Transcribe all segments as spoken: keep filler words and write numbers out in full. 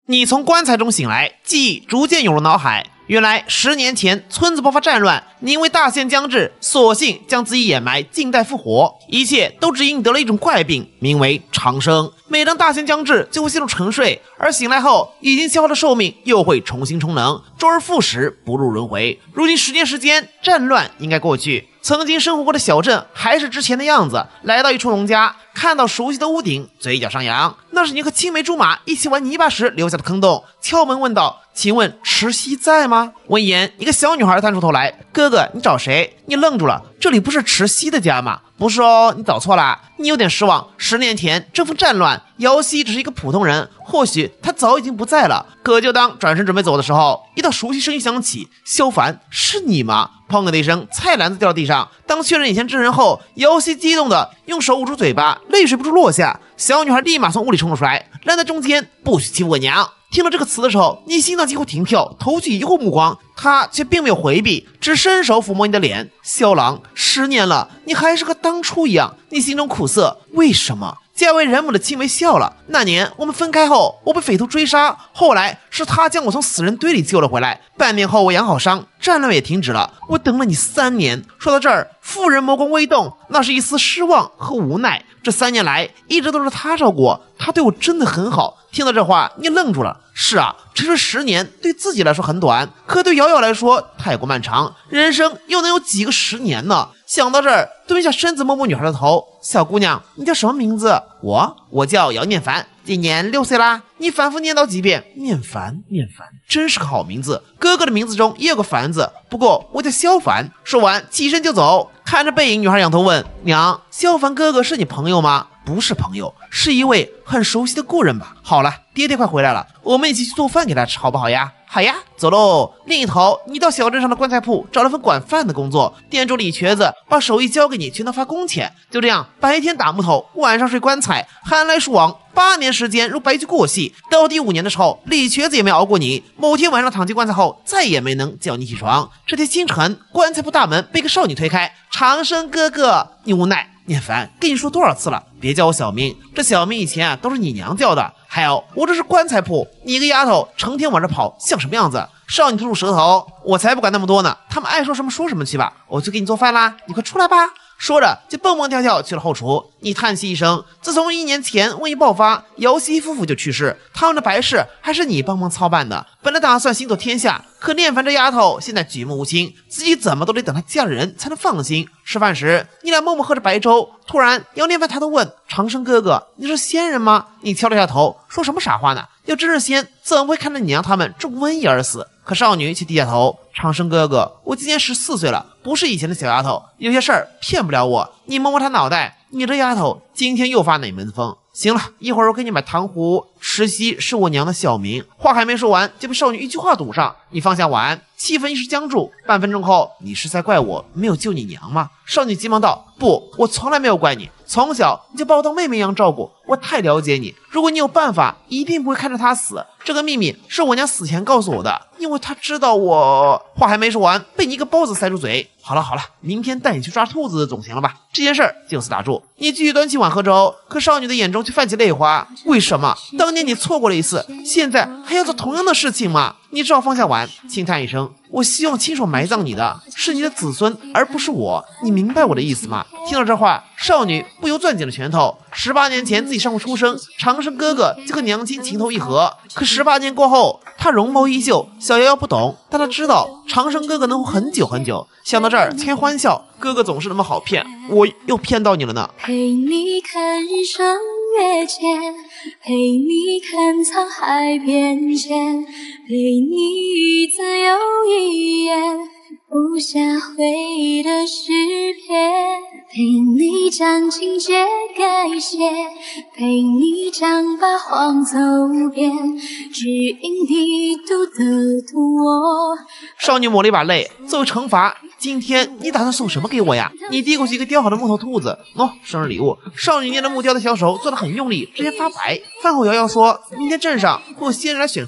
你从棺材中醒来，记忆逐渐涌入脑海。原来十年前村子爆发战乱，你因为大限将至，索性将自己掩埋，静待复活。一切都只因你得了一种怪病，名为长生。每当大限将至，就会陷入沉睡，而醒来后，已经消耗的寿命又会重新充能，周而复始，不入轮回。如今十年时间，战乱应该过去。曾经生活过的小镇还是之前的样子，来到一处农家，看到熟悉的屋顶，嘴角上扬，那是你和青梅竹马一起玩泥巴时留下的坑洞。敲门问道：“请问池西在吗？”闻言，一个小女孩探出头来：“哥哥，你找谁？”你愣住了，这里不是池西的家吗？不是哦，你找错了。你有点失望。十年前这份战乱，姚熙只是一个普通人，或许他早已经不在了。可就当转身准备走的时候，一道熟悉声音响起：“萧凡，是你吗？”砰的一声，菜篮子掉到地上。当确认眼前之人后，姚熙激动的用手捂住嘴巴，泪水不住落下。小女孩立马从屋里冲了出来，拦在中间：“不许欺负我娘！”听到这个词的时候，你心脏几乎停跳，投去疑惑目光，他却并没有回避，只伸手抚摸你的脸。萧郎，十年了，你还是和当初一样。你心中苦涩，为什么？嫁为人母的青梅笑了。那年我们分开后，我被匪徒追杀，后来是他将我从死人堆里救了回来。半年后我养好伤，战乱也停止了。我等了你三年。说到这儿，妇人眸光微动，那是一丝失望和无奈。这三年来，一直都是他照顾我，他对我真的很好。听到这话，你愣住了。是啊，这是十年，对自己来说很短，可对瑶瑶来说太过漫长。人生又能有几个十年呢？想到这儿，蹲下身子摸摸女孩的头：“小姑娘，你叫什么名字？”“我，我叫姚念凡，今年六岁啦。”你反复念叨几遍：“念凡，念凡，真是个好名字。哥哥的名字中也有个凡字，不过我叫萧凡。”说完，起身就走。看着背影，女孩仰头问：“娘，萧凡哥哥是你朋友吗？”“不是朋友，是一位很熟悉的故人吧？”“好了，爹爹快回来了，我们一起去做饭给他吃，好不好呀？”“好呀，走喽。”另一头，你到小镇上的棺材铺找了份管饭的工作，店主李瘸子把手艺交给你，全当发工钱。就这样，白天打木头，晚上睡棺材，寒来暑往，八年时间如白驹过隙。到第五年的时候，李瘸子也没熬过你。某天晚上躺进棺材后，再也没能叫你起床。这天清晨，棺材铺大门被个少女推开：“长生哥哥！”你无奈：“念凡，跟你说多少次了，别叫我小名，这小名以前啊都是你娘叫的。还有，我这是棺材铺，你一个丫头成天往这跑，像什么样子？”少女吐出舌头：“我才不管那么多呢，他们爱说什么说什么去吧，我去给你做饭啦，你快出来吧。”说着就蹦蹦跳跳去了后厨。你叹息一声，自从一年前瘟疫爆发，姚熙夫妇就去世，他们的白事还是你帮忙操办的。本来打算行走天下，可念凡这丫头现在举目无亲，自己怎么都得等她嫁了人才能放心。吃饭时，你俩默默喝着白粥，突然姚念凡抬头问：“长生哥哥，你是仙人吗？”你敲了下头，说什么傻话呢？要真是仙，怎么会看着你娘他们中瘟疫而死？可少女却低下头：“长生哥哥，我今年十四岁了，不是以前的小丫头，有些事儿骗不了我。”你摸摸她脑袋：“你这丫头今天又发哪门风？行了，一会儿我给你买糖糊。池西是我娘的小名。”话还没说完，就被少女一句话堵上。你放下碗，气氛一时僵住。半分钟后，你是在怪我没有救你娘吗？少女急忙道：“不，我从来没有怪你，从小你就把我当妹妹一样照顾，我太了解你。如果你有办法，一定不会看着她死。这个秘密是我娘死前告诉我的，因为她知道我……”话还没说完，被你一个包子塞住嘴。好了好了，明天带你去抓兔子总行了吧？这件事儿就此打住。你继续端起碗喝粥，可少女的眼中却泛起泪花。为什么当年你错过了一次，现在还要做同样的事情吗？你只好放下碗，轻叹一声：“我希望亲手埋葬你的是你的子孙，而不是我。你明白我的意思吗？”听到这话，少女不由攥紧了拳头。十八年前自己尚未出生，长生哥哥就和娘亲情投意合。可十八年过后，他容貌依旧。小瑶瑶不懂，但他知道长生哥哥能活很久很久。想到这儿，才欢笑：“哥哥总是那么好骗，我又骗到你了呢。” 陪你看日升月减，陪你看沧海变迁，陪你一字又一言，无暇回忆的诗篇，陪你将情节改写，陪你将八荒走遍，只因你读得懂我。 少女抹了一把泪，作为惩罚，今天你打算送什么给我呀？你递过去一个雕好的木头兔子，喏，生日礼物。少女捏着木雕的小手做得很用力，直接发白。饭后瑶瑶说：“明天镇上会有仙人来选徒弟，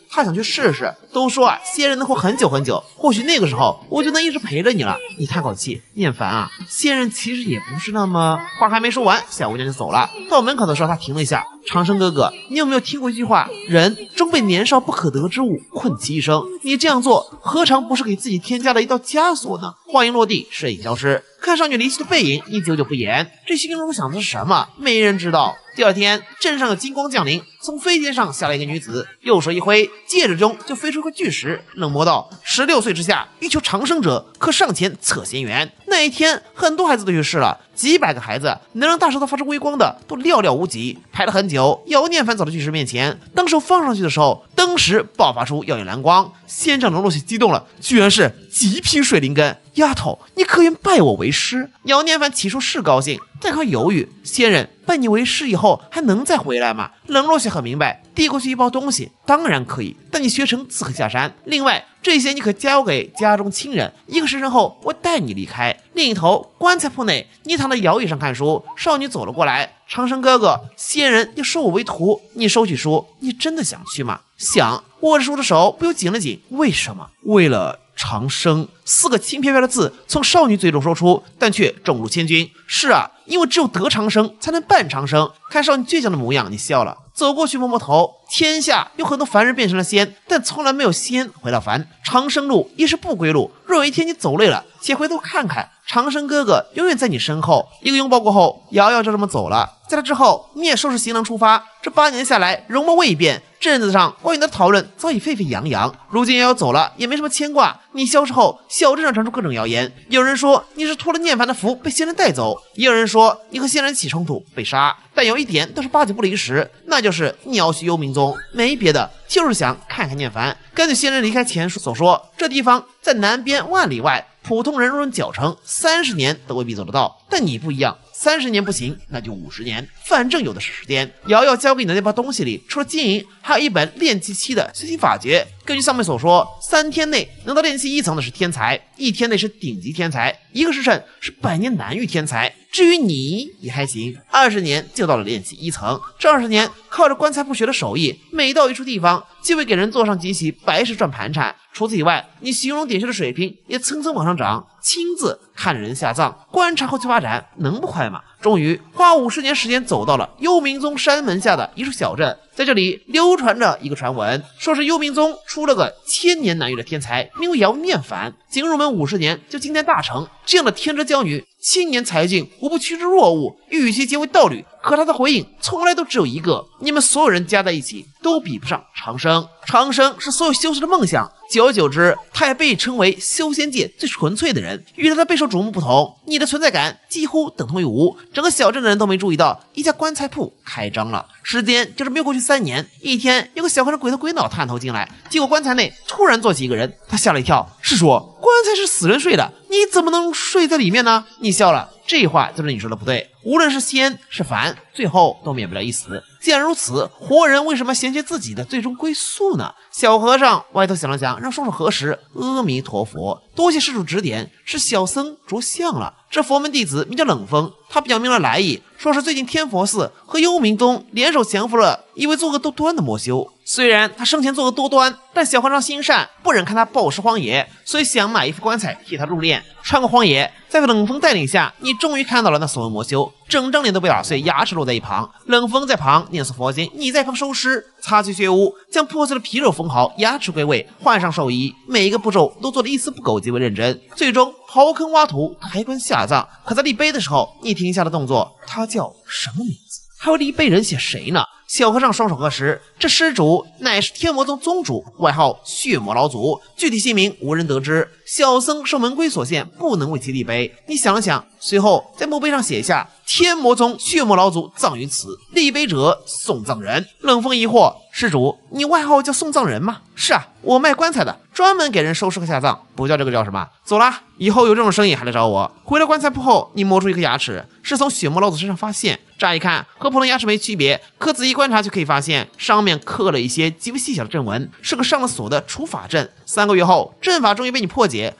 他想去试试。都说啊，仙人能活很久很久，或许那个时候我就能一直陪着你了。你叹口气，念凡啊，仙人其实也不是那么……话还没说完，小姑娘就走了。到门口的时候，她停了一下。长生哥哥，你有没有听过一句话？人终被年少不可得之物困其一生。你这样做，何尝不是给自己添加了一道枷锁呢？话音落地，身影消失。看少女离去的背影，你久久不言。这心中想的是什么？没人知道。第二天，镇上有金光降临，从飞天上下来一个女子，右手一挥，戒指中就飞出个巨石，冷漠道：十六岁之下，欲求长生者，可上前测仙缘。那一天，很多孩子都去世了，几百个孩子能让大石头发出微光的，都寥寥无几。排了很久，姚念凡走到巨石面前，当手放上去的时候，登时爆发出耀眼蓝光。仙长龙露西激动了，居然是极品水灵根。丫头，你可愿拜我为师？姚念凡起初是高兴，但还犹豫。仙人拜你为师以后，还能再回来吗？冷若雪很明白，递过去一包东西，当然可以，但你学成自可下山。另外，这些你可交给家中亲人，一个时辰后我带你离开。另一头棺材铺内，你躺在摇椅上看书，少女走了过来。长生哥哥，仙人要收我为徒，你收起书，你真的想去吗？想。握着书的手不由紧了紧。为什么？为了长生。四个轻飘飘的字从少女嘴中说出，但却重如千钧。是啊，因为只有得长生才能伴长生。看少女倔强的模样，你笑了，走过去摸摸头。天下有很多凡人变成了仙，但从来没有仙回到凡。长生路亦是不归路，若有一天你走累了，且回头看看，长生哥哥永远在你身后。一个拥抱过后，瑶瑶就这么走了。在他之后，你也收拾行囊出发。这八年下来，容貌未变，镇子上关于你的讨论早已沸沸扬扬。如今瑶瑶走了，也没什么牵挂。你消失后，小镇上传出各种谣言，有人说你是托了念凡的福被仙人带走，也有人说你和仙人起冲突被杀。但有一点都是八九不离十，那就是你要去幽冥宗，没别的，就是想看看念凡。根据仙人离开前所说，这地方在南边万里外，普通人若论脚程，三十年都未必走得到。但你不一样，三十年不行，那就五十年，反正有的是时间。瑶瑶交给你的那包东西里，除了金银，还有一本炼气期的修行法诀。根据上面所说，三天内能到炼气一层的是天才，一天内是顶级天才，一个时辰是百年难遇天才。至于你也还行，二十年就到了炼气一层。这二十年靠着棺材铺学的手艺，每到一处地方就会给人做上几起白石转盘缠。除此以外，你形容点穴的水平也蹭蹭往上涨，亲自看着人下葬，观察后去发展，能不快吗？终于花五十年时间走到了幽冥宗山门下的一处小镇，在这里流传着一个传闻，说是幽冥宗出了个千年难遇的天才，名为姚念凡，仅入门五十年就金丹大成。这样的天之娇女，青年才俊，无不趋之若鹜，与其结为道侣。可他的回应从来都只有一个：你们所有人加在一起都比不上长生。长生是所有修士的梦想，久而久之，他也被称为修仙界最纯粹的人。与他的备受瞩目不同，你的存在感几乎等同于无。整个小镇的人都没注意到，一家棺材铺开张了。时间就是没有过去三年，一天，有个小和尚鬼头鬼脑探头进来，结果棺材内突然坐起一个人，他吓了一跳。是说棺材是死人睡的，你怎么能睡在里面呢？你笑了。这话就是你说的不对，无论是仙是凡，最后都免不了一死。既然如此，活人为什么嫌弃自己的最终归宿呢？小和尚歪头想了想，让双手合十，阿弥陀佛，多谢施主指点，是小僧着相了。这佛门弟子名叫冷风，他表明了来意，说是最近天佛寺和幽冥宗联手降服了一位作恶多端的魔修。虽然他生前作恶多端，但小和尚心善，不忍看他暴尸荒野，所以想买一副棺材替他入殓。穿过荒野，在冷风带领下，你终于看到了那所谓魔修，整张脸都被打碎，牙齿落在一旁。冷风在旁念诵佛经，你在旁收尸，擦去血污，将破碎的皮肉缝好，牙齿归位，换上寿衣，每一个步骤都做得一丝不苟，极为认真。最终刨坑挖土，抬棺下葬。可在立碑的时候，你停下了动作。他叫什么名字？还有立碑人写谁呢？小和尚双手合十，这施主乃是天魔宗宗主，外号血魔老祖，具体姓名无人得知。小僧受门规所限，不能为其立碑。你想了想，随后在墓碑上写下天魔宗血魔老祖葬于此，立碑者送葬人。冷风疑惑，施主，你外号叫送葬人吗？是啊，我卖棺材的，专门给人收尸和下葬，不叫这个叫什么？走啦，以后有这种生意还来找我。回到棺材铺后，你摸出一颗牙齿，是从血魔老祖身上发现，乍一看和普通牙齿没区别，可仔细观察就可以发现上面刻了一些极为细小的阵纹，是个上了锁的除法阵。三个月后，阵法终于被你破解，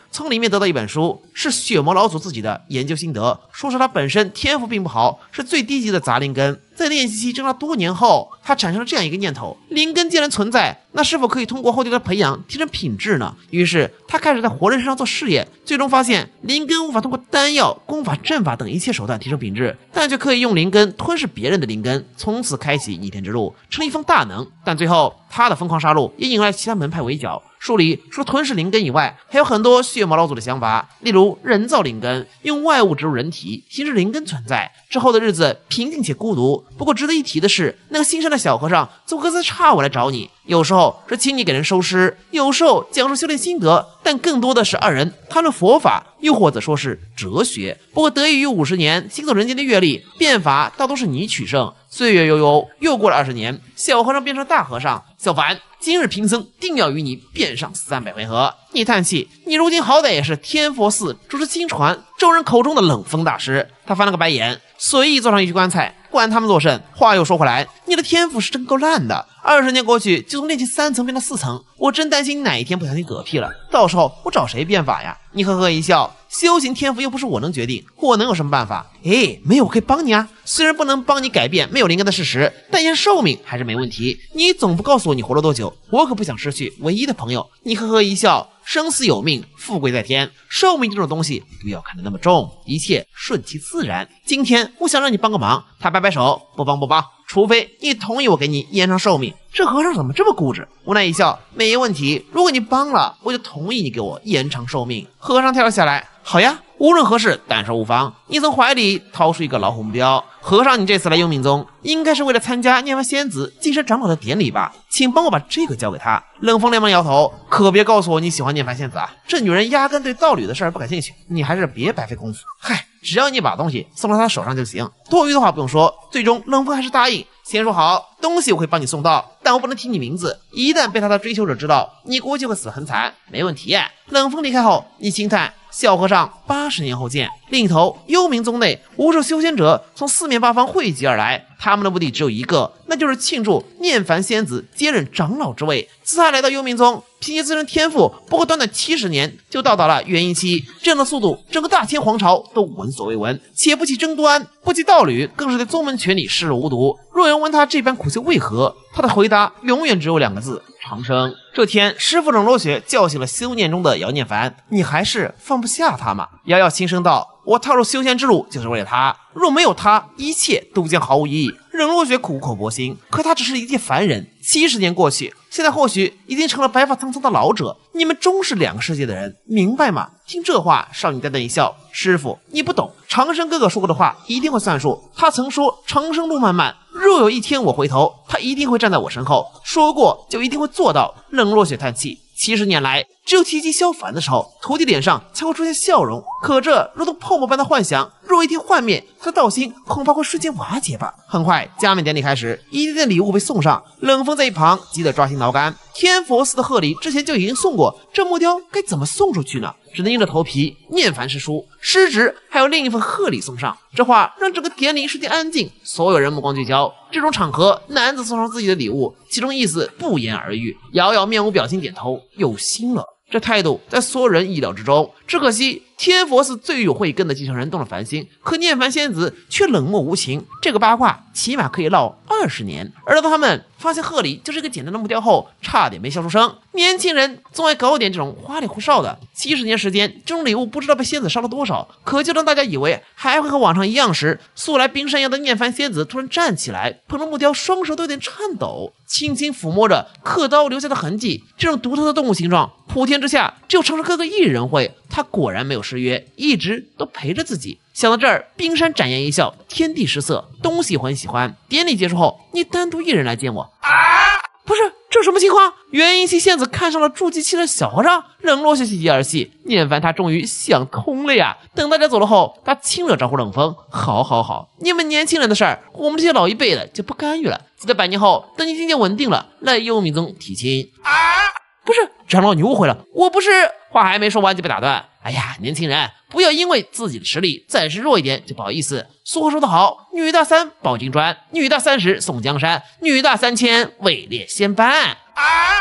从里面得到一本书，是血魔老祖自己的研究心得，说是他本身天赋并不好，是最低级的杂灵根。在练习期挣扎多年后，他产生了这样一个念头：灵根既然存在，那是否可以通过后天的培养提升品质呢？于是他开始在活人身上做试验，最终发现灵根无法通过丹药、功法、阵法等一切手段提升品质，但却可以用灵根吞噬别人的灵根，从此开启逆天之路，成了一方大能。但最后他的疯狂杀戮也引来其他门派围剿。书里除了吞噬灵根以外，还有很多血魔老祖的想法，例如人造灵根，用外物植入人体，形成灵根存在。之后的日子平静且孤独。不过值得一提的是，那个新生的小和尚总隔三差五来找你，有时候是请你给人收尸，有时候讲述修炼心得，但更多的是二人谈论佛法，又或者说是哲学。不过得益于五十年行走人间的阅历，变法大多是你取胜。岁月悠悠，又过了二十年，小和尚变成大和尚。小凡，今日贫僧定要与你变上三百回合。你叹气，你如今好歹也是天佛寺主持亲传，众人口中的冷风大师。他翻了个白眼，随意坐上一具棺材，管他们作甚。话又说回来，你的天赋是真够烂的，二十年过去就从练习三层变到四层，我真担心哪一天不小心嗝屁了，到时候我找谁变法呀？你呵呵一笑，修行天赋又不是我能决定，我能有什么办法？诶，没有，我可以帮你啊。虽然不能帮你改变没有灵根的事实，但延寿命还是没问题。你总不告诉我你活了多久，我可不想失去唯一的朋友。你呵呵一笑，生死有命，富贵在天，寿命这种东西不要看得那么重，一切顺其自然。今天我想让你帮个忙，他摆摆手，不帮不帮，除非你同意我给你延长寿命。这和尚怎么这么固执？无奈一笑，没问题，如果你帮了，我就同意你给我延长寿命。和尚跳了下来，好呀，无论何事但说无妨。你从怀里掏出一个老虎目标，和尚，你这次来幽冥宗应该是为了参加念完仙子晋升长老的典礼吧？请帮我把这个交给他。冷风连忙摇头，可别告诉我你喜欢念凡仙子啊，这女人压根对道侣的事儿不感兴趣，你还是别白费功夫。嗨，只要你把东西送到他手上就行，多余的话不用说。最终冷风还是答应，先说好，东西我会帮你送到，但我不能提你名字，一旦被他的追求者知道，你估计会死很惨。没问题。冷风离开后，你轻叹，小和尚八十年后见。另一头，幽冥宗内无数修仙者从四面八方汇集而来，他们的目的只有一个，那就是庆祝念凡仙子接任长老之位。自他来到幽冥宗，凭借自身天赋，不过短短七十年就到达了元婴期，这样的速度，整个大千皇朝都闻所未闻。且不计争端，不计道侣，更是对宗门权力视若无睹。若有人问他这般苦修为何，他的回答永远只有两个字：长生。这天，师傅冷落雪叫醒了修炼中的姚念凡，你还是放不下他吗？瑶瑶轻声道，我踏入修仙之路就是为了他，若没有他，一切都将毫无意义。冷落雪苦口婆心，可他只是一介凡人。七十年过去，现在或许已经成了白发苍苍的老者。你们终是两个世界的人，明白吗？听这话，少女淡淡一笑，师傅，你不懂，长生哥哥说过的话一定会算数。他曾说长生路漫漫，若有一天我回头，他一定会站在我身后，说过就一定会做到。冷落雪叹气，七十年来，只有提及萧凡的时候，徒弟脸上才会出现笑容，可这如同泡沫般的幻想，若一天幻灭，他的道心恐怕会瞬间瓦解吧。很快，加冕典礼开始，一件件礼物被送上，冷风在一旁急得抓心挠肝。天佛寺的贺礼之前就已经送过，这木雕该怎么送出去呢？只能硬着头皮念凡师书，师侄还有另一份贺礼送上。这话让整个典礼瞬间安静，所有人目光聚焦。这种场合，男子送上自己的礼物，其中意思不言而喻。瑶瑶面无表情点头，有心了。这态度在所有人意料之中，只可惜天佛寺最有慧根的继承人动了凡心，可念凡仙子却冷漠无情。这个八卦起码可以唠二十年。而当他们发现贺礼就是一个简单的木雕后，差点没笑出声。年轻人总爱搞点这种花里胡哨的。七十年时间，这种礼物不知道被仙子烧了多少。可就当大家以为还会和往常一样时，素来冰山一样的念凡仙子突然站起来，捧着木雕，双手都有点颤抖，轻轻抚摸着刻刀留下的痕迹。这种独特的动物形状，普天之下只有长生哥哥一人会。他果然没有失约，一直都陪着自己。想到这儿，冰山展颜一笑，天地失色，东西很喜欢。典礼结束后，你单独一人来见我。啊！不是，这什么情况？元婴期仙子看上了筑基期的小和尚，冷落下喜极而泣。念凡他终于想通了呀！等大家走了后，他亲热招呼冷风：好好好，你们年轻人的事儿，我们这些老一辈的就不干预了。记得百年后，等你境界稳定了，来幽冥宗提亲。啊！不是，长老你误会了，我不是。话还没说完就被打断。哎呀，年轻人，不要因为自己的实力暂时弱一点就不好意思。俗话说得好，女大三抱金砖，女大三十送江山，女大三千位列仙班。啊！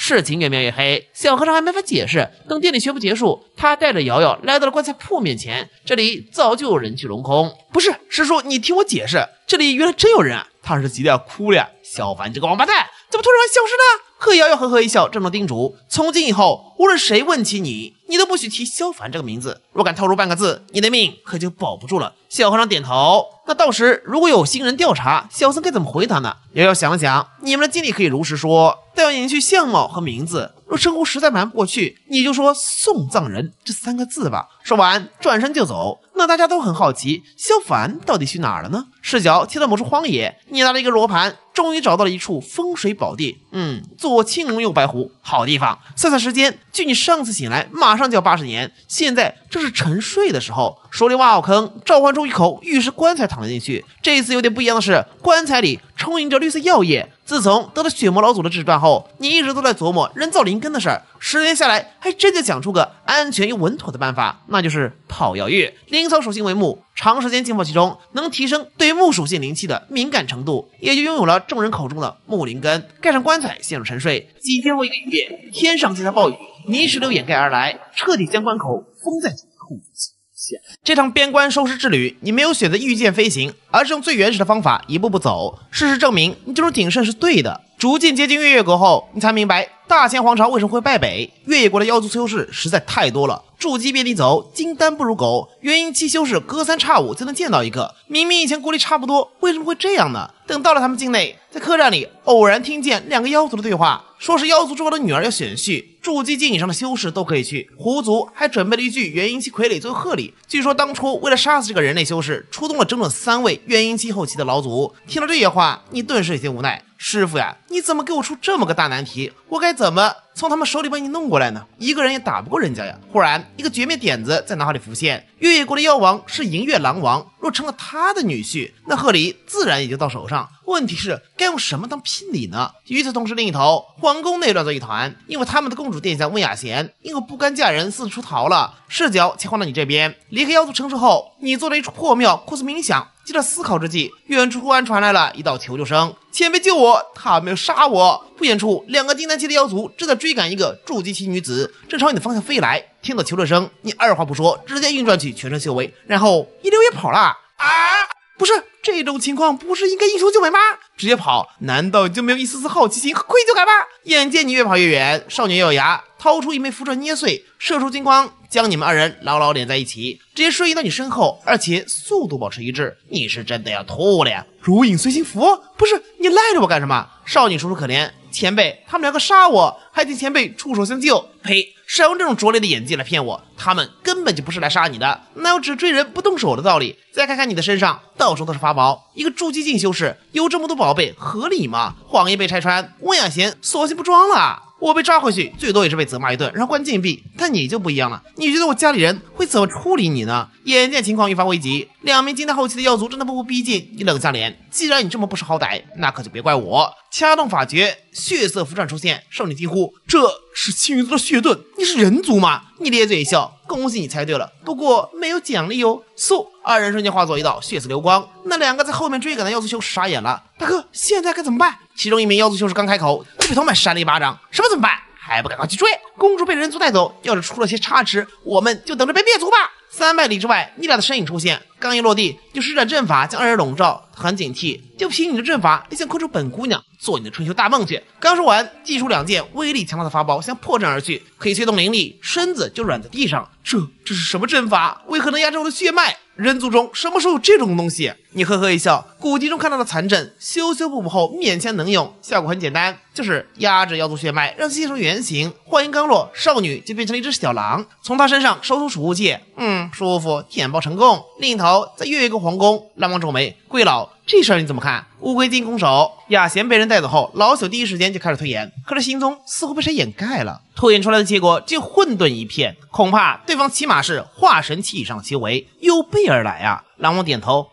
事情越描越黑，小和尚还没法解释。等店里全部结束，他带着瑶瑶来到了棺材铺面前，这里早就有人去楼空。不是，师叔，你听我解释，这里原来真有人啊！他是急得要哭了呀！小凡这个王八蛋，怎么突然消失呢？贺瑶瑶呵呵一笑，郑重叮嘱：从今以后，无论谁问起你，你都不许提萧凡这个名字。若敢透露半个字，你的命可就保不住了。小和尚点头。那到时如果有新人调查，小僧该怎么回答呢？瑶瑶想了想，你们的经历可以如实说，但要隐去相貌和名字。若称呼实在瞒不过去，你就说送葬人这三个字吧。说完，转身就走。那大家都很好奇，萧凡到底去哪儿了呢？视角切到某处荒野，你拿了一个罗盘，终于找到了一处风水宝地。嗯，左青龙右白虎，好地方。算算时间，距你上次醒来马上就要八十年，现在正是沉睡的时候。手里挖好坑，召唤出一口玉石棺材躺了进去。这一次有点不一样的是，棺材里充盈着绿色药液。自从得了血魔老祖的治断后，你一直都在琢磨人造灵根的事儿。十年下来，还真就想出个安全又稳妥的办法，那就是泡药浴。灵草属性为木，长时间浸泡其中，能提升对木属性灵气的敏感程度，也就拥有了众人口中的木灵根。盖上棺材，陷入沉睡。几天后一个月，天上接下暴雨，泥石流掩盖而来，彻底将关口封在土下。这趟边关收尸之旅，你没有选择御剑飞行，而是用最原始的方法一步步走。事实证明，你这种谨慎是对的。逐渐接近月夜国后，你才明白大千皇朝为什么会败北。月夜国的妖族修士实在太多了，筑基遍地走，金丹不如狗。元婴期修士隔三差五就能见到一个，明明以前国力差不多，为什么会这样呢？等到了他们境内，在客栈里偶然听见两个妖族的对话，说是妖族重要的女儿要选婿，筑基境以上的修士都可以去。狐族还准备了一具元婴期傀儡作为贺礼。据说当初为了杀死这个人类修士，出动了整整三位元婴期后期的老祖。听了这些话，你顿时有些无奈。师傅呀，你怎么给我出这么个大难题？我该怎么从他们手里把你弄过来呢？一个人也打不过人家呀。忽然一个绝妙点子在脑海里浮现，月夜国的妖王是银月狼王，若成了他的女婿，那贺礼自然也就到手上。问题是该用什么当聘礼呢？与此同时，另一头皇宫内乱作一团，因为他们的公主殿下温雅贤因为不甘嫁人四处出逃了。视角切换到你这边，离开妖族城市后，你坐在一处破庙酷似冥想。就在思考之际，远处忽然传来了一道求救声：前辈救我，他没有杀我。不远处，两个金丹期的妖族正在追赶一个筑基期女子，正朝你的方向飞来。听到求救声，你二话不说，直接运转起全身修为，然后一溜也跑了。啊！不是，这种情况不是应该英雄救美吗？直接跑，难道你就没有一丝丝好奇心和愧疚感吗？眼见你越跑越远，少女咬牙掏出一枚符咒捏碎，射出金光，将你们二人牢牢连在一起，直接瞬移到你身后，而且速度保持一致。你是真的要吐了呀！如影随形符？不是，你赖着我干什么？少女楚楚可怜，前辈，他们两个杀我，还请前辈出手相救。呸！少用这种拙劣的演技来骗我，他们根本就不是来杀你的，哪有只追人不动手的道理？再看看你的身上，到处都是法宝，一个筑基境修士有这么多宝贝，合理吗？谎言被拆穿，温雅贤索性不装了。我被抓回去，最多也是被责骂一顿，然后关禁闭。但你就不一样了，你觉得我家里人会怎么处理你呢？眼见情况愈发危急，两名金丹后期的妖族正在步步逼近，你冷下脸，既然你这么不识好歹，那可就别怪我。掐动法诀，血色符篆出现，少女惊呼：这是青云族的血盾，你是人族吗？你咧嘴一笑，恭喜你猜对了，不过没有奖励哦。嗖，二人瞬间化作一道血色流光，那两个在后面追赶的妖族修士傻眼了。大哥，现在该怎么办？其中一名妖族修士刚开口，就被同伴扇了一巴掌。什么怎么办？还不赶快去追！公主被人族带走，要是出了些差池，我们就等着被灭族吧。三百里之外，你俩的身影出现，刚一落地就施展阵法将二人笼罩，很警惕。就凭你的阵法，你想困住本姑娘，做你的春秋大梦去。刚说完，祭出两件威力强大的法宝，想破阵而去，可以催动灵力，身子就软在地上。这这是什么阵法？为何能压制我的血脉？人族中什么时候有这种东西？你呵呵一笑，古籍中看到的残阵，修修补补后勉强能用，效果很简单，就是压制妖族血脉，让其现出原形。话音刚落，少女就变成了一只小狼，从她身上收出储物戒，嗯，舒服，舔爆成功。另一头，在月月国皇宫，蓝王皱眉，贵老，这事儿你怎么看？乌龟进攻手，雅贤被人带走后，老朽第一时间就开始推演，可是行踪似乎被谁掩盖了。推演出来的结果只有混沌一片，恐怕对方起码是化神期以上的修为，有备而来啊！蓝王点头，哼，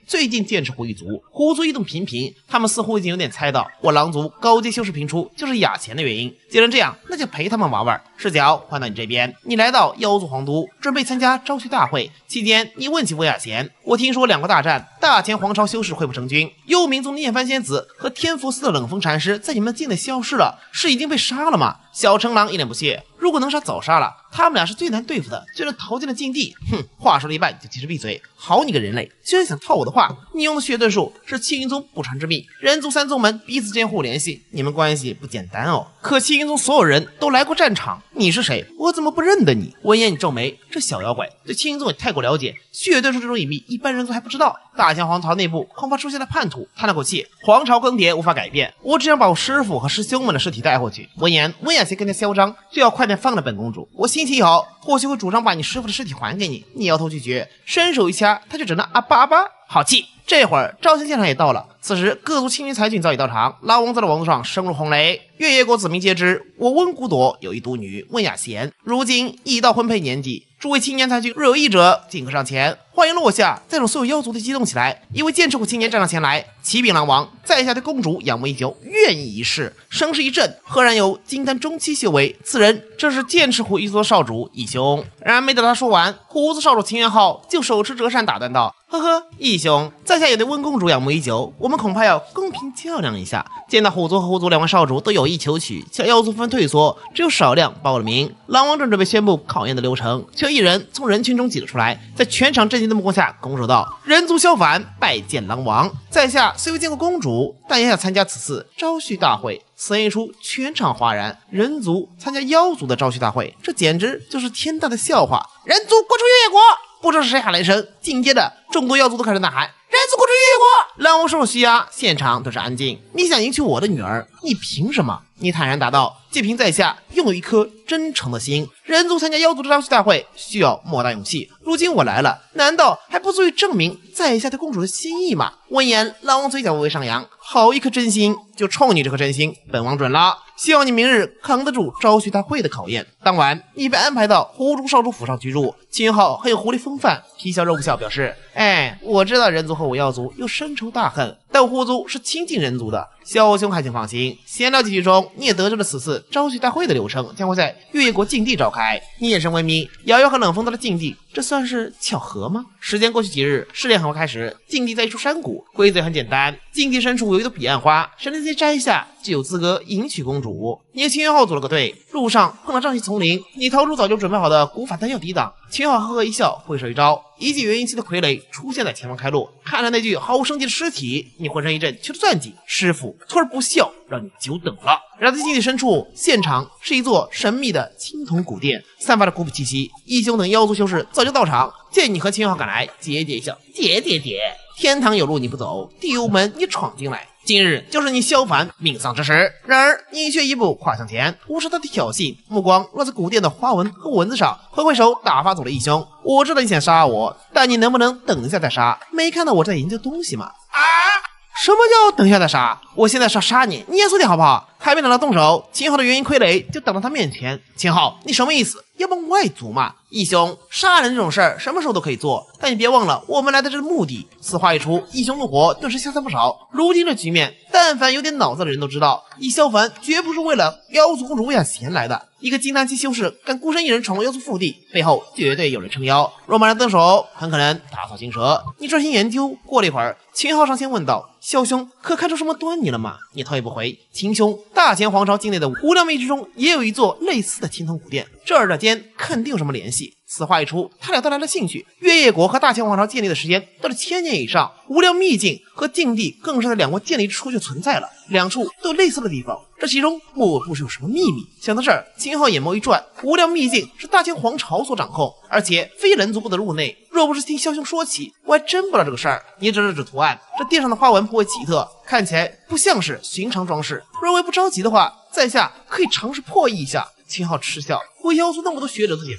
最近剑齿虎一族，虎族异动频频，他们似乎已经有点猜到我狼族高阶修士频出就是雅贤的原因。既然这样，那就陪他们玩玩。视角换到你这边，你来到妖族皇都，准备参加招婿大会。期间，你问起魏雅贤，我听说两国大战，大前皇朝修士会不成军，幽冥宗的涅槃仙子和天福寺的冷风禅师在你们境内消失了，是已经被杀了吗？小成狼一脸不屑，如果能杀早杀了，他们俩是最难对付的，就能逃进了禁地。哼，话说了一半就及时闭嘴。好你个人类，居然想套我的话！你用的血遁术是青云宗不传之秘，人族三宗门彼此间互联系，你们关系不简单哦。可青云宗所有人都来过战场，你是谁？我怎么不认得你？闻言你皱眉，这小妖怪对青云宗也太过了解，血遁术这种隐秘，一般人族还不知道。大前皇朝内部恐怕出现了叛徒，叹了口气，皇朝更迭无法改变，我只想把我师父和师兄们的尸体带回去。闻言，温雅贤更加嚣张，就要快点放了本公主。我心情好，或许会主张把你师父的尸体还给你。你摇头拒绝，伸手一掐，他就只能啊巴啊巴。好气！这会儿招贤现场也到了，此时各族青云才俊早已到场，老王在的王座上声如洪雷。月夜国子民皆知，我温古朵有一独女温雅贤，如今已到婚配年纪。诸位青年才俊若有意者，尽可上前。话音落下，在场所有妖族都激动起来。一位剑齿虎青年站上前来，启禀狼王，在下对公主仰慕已久，愿意一试。声势一震，赫然有金丹中期修为，此人这是剑齿虎一族的少主义兄。然而没等他说完，虎子少主秦元浩就手持折扇打断道：“呵呵，义兄，在下也对温公主仰慕已久，我们恐怕要公平较量一下。”见到虎族和狐族两位少主都有意求取，向妖族纷纷退缩，只有少量报了名。狼王正准备宣布考验的流程，却有一人从人群中挤了出来，在全场震惊的目光下拱手道：“人族萧凡拜见狼王，在下虽未见过公主，但也想参加此次招婿大会。”此言一出，全场哗然。人族参加妖族的招婿大会，这简直就是天大的笑话！人族滚出月夜国！不知道是谁喊了一声，紧接着众多妖族都开始呐喊：“人族滚出月夜国！”狼王双手虚压，现场都是安静。你想迎娶我的女儿，你凭什么？你坦然答道：“借凭在下拥有一颗真诚的心。人族参加妖族的招婿大会需要莫大勇气，如今我来了，难道还不足以证明在下对公主的心意吗？”闻言，狼王嘴角微微上扬，好一颗真心，就冲你这颗真心，本王准了。希望你明日扛得住招婿大会的考验。当晚，你被安排到狐族少主府上居住。秦昊很有狐狸风范，皮笑肉不笑，表示：“哎，我知道人族和我妖族有深仇大恨，但狐族是亲近人族的，小兄还请放心。”闲聊几句中，你也得知了此次招婿大会的流程将会在月夜国禁地召开。你眼神微眯，瑶瑶和冷风到了禁地，这算是巧合吗？时间过去几日，试炼很快开始。禁地在一处山谷，规则很简单，禁地深处有一朵彼岸花，谁能直接摘下，就有资格迎娶公主。你和秦元浩组了个队，路上碰到瘴气丛林，你掏出早就准备好的古法丹药抵挡。秦元浩呵呵一笑，挥手一招，一具元婴期的傀儡出现在前方开路。看着那具毫无生机的尸体，你浑身一震，求着攥紧。师傅突然不孝，让你久等了。然而在禁地深处，现场是一座神秘的青铜古殿，散发着古朴气息。义兄等妖族修士早就到场，见你和秦元浩赶来，桀桀一笑：“爹爹爹，天堂有路你不走，地狱门你闯进来。今日就是你萧凡命丧之时。”然而你却一步跨向前，无视他的挑衅，目光落在古殿的花纹和文字上，挥挥手打发走了义兄。我知道你想杀我，但你能不能等一下再杀？没看到我在研究东西吗？啊！什么叫等一下再杀？我现在是要杀你，你严肃点好不好？还没等他动手，秦昊的元婴傀儡就挡到他面前。秦昊，你什么意思？要帮外族吗？义兄，杀人这种事儿什么时候都可以做，但你别忘了我们来的这个目的。此话一出，义兄怒火顿时消散不少。如今这局面，但凡有点脑子的人都知道，以萧凡绝不是为了妖族公主魏雅贤来的。一个金丹期修士敢孤身一人闯入妖族腹地，背后绝对有人撑腰。若马上动手，很可能打草惊蛇。你专心研究。过了一会儿，秦昊上前问道：“萧兄，可看出什么端倪了吗？”你头也不回。秦兄，大前皇朝境内的无量秘之中也有一座类似的青铜古殿，这二者间肯定有什么联系。此话一出，他俩都来了兴趣。月夜国和大前皇朝建立的时间到了千年以上，无量秘境和禁地更是在两国建立之初就存在了，两处都有类似的地方，这其中莫不是有什么秘密。想到这儿，秦昊眼眸一转，无量秘境是大前皇朝所掌控，而且非人族不得入内。若不是听萧兄说起，我还真不知道这个事儿。你指了指图案，这殿上的花纹颇为奇特，看起来不像是寻常装饰。若为不着急的话，在下可以尝试破译一下。秦昊嗤笑，我妖族那么多学者都解不开，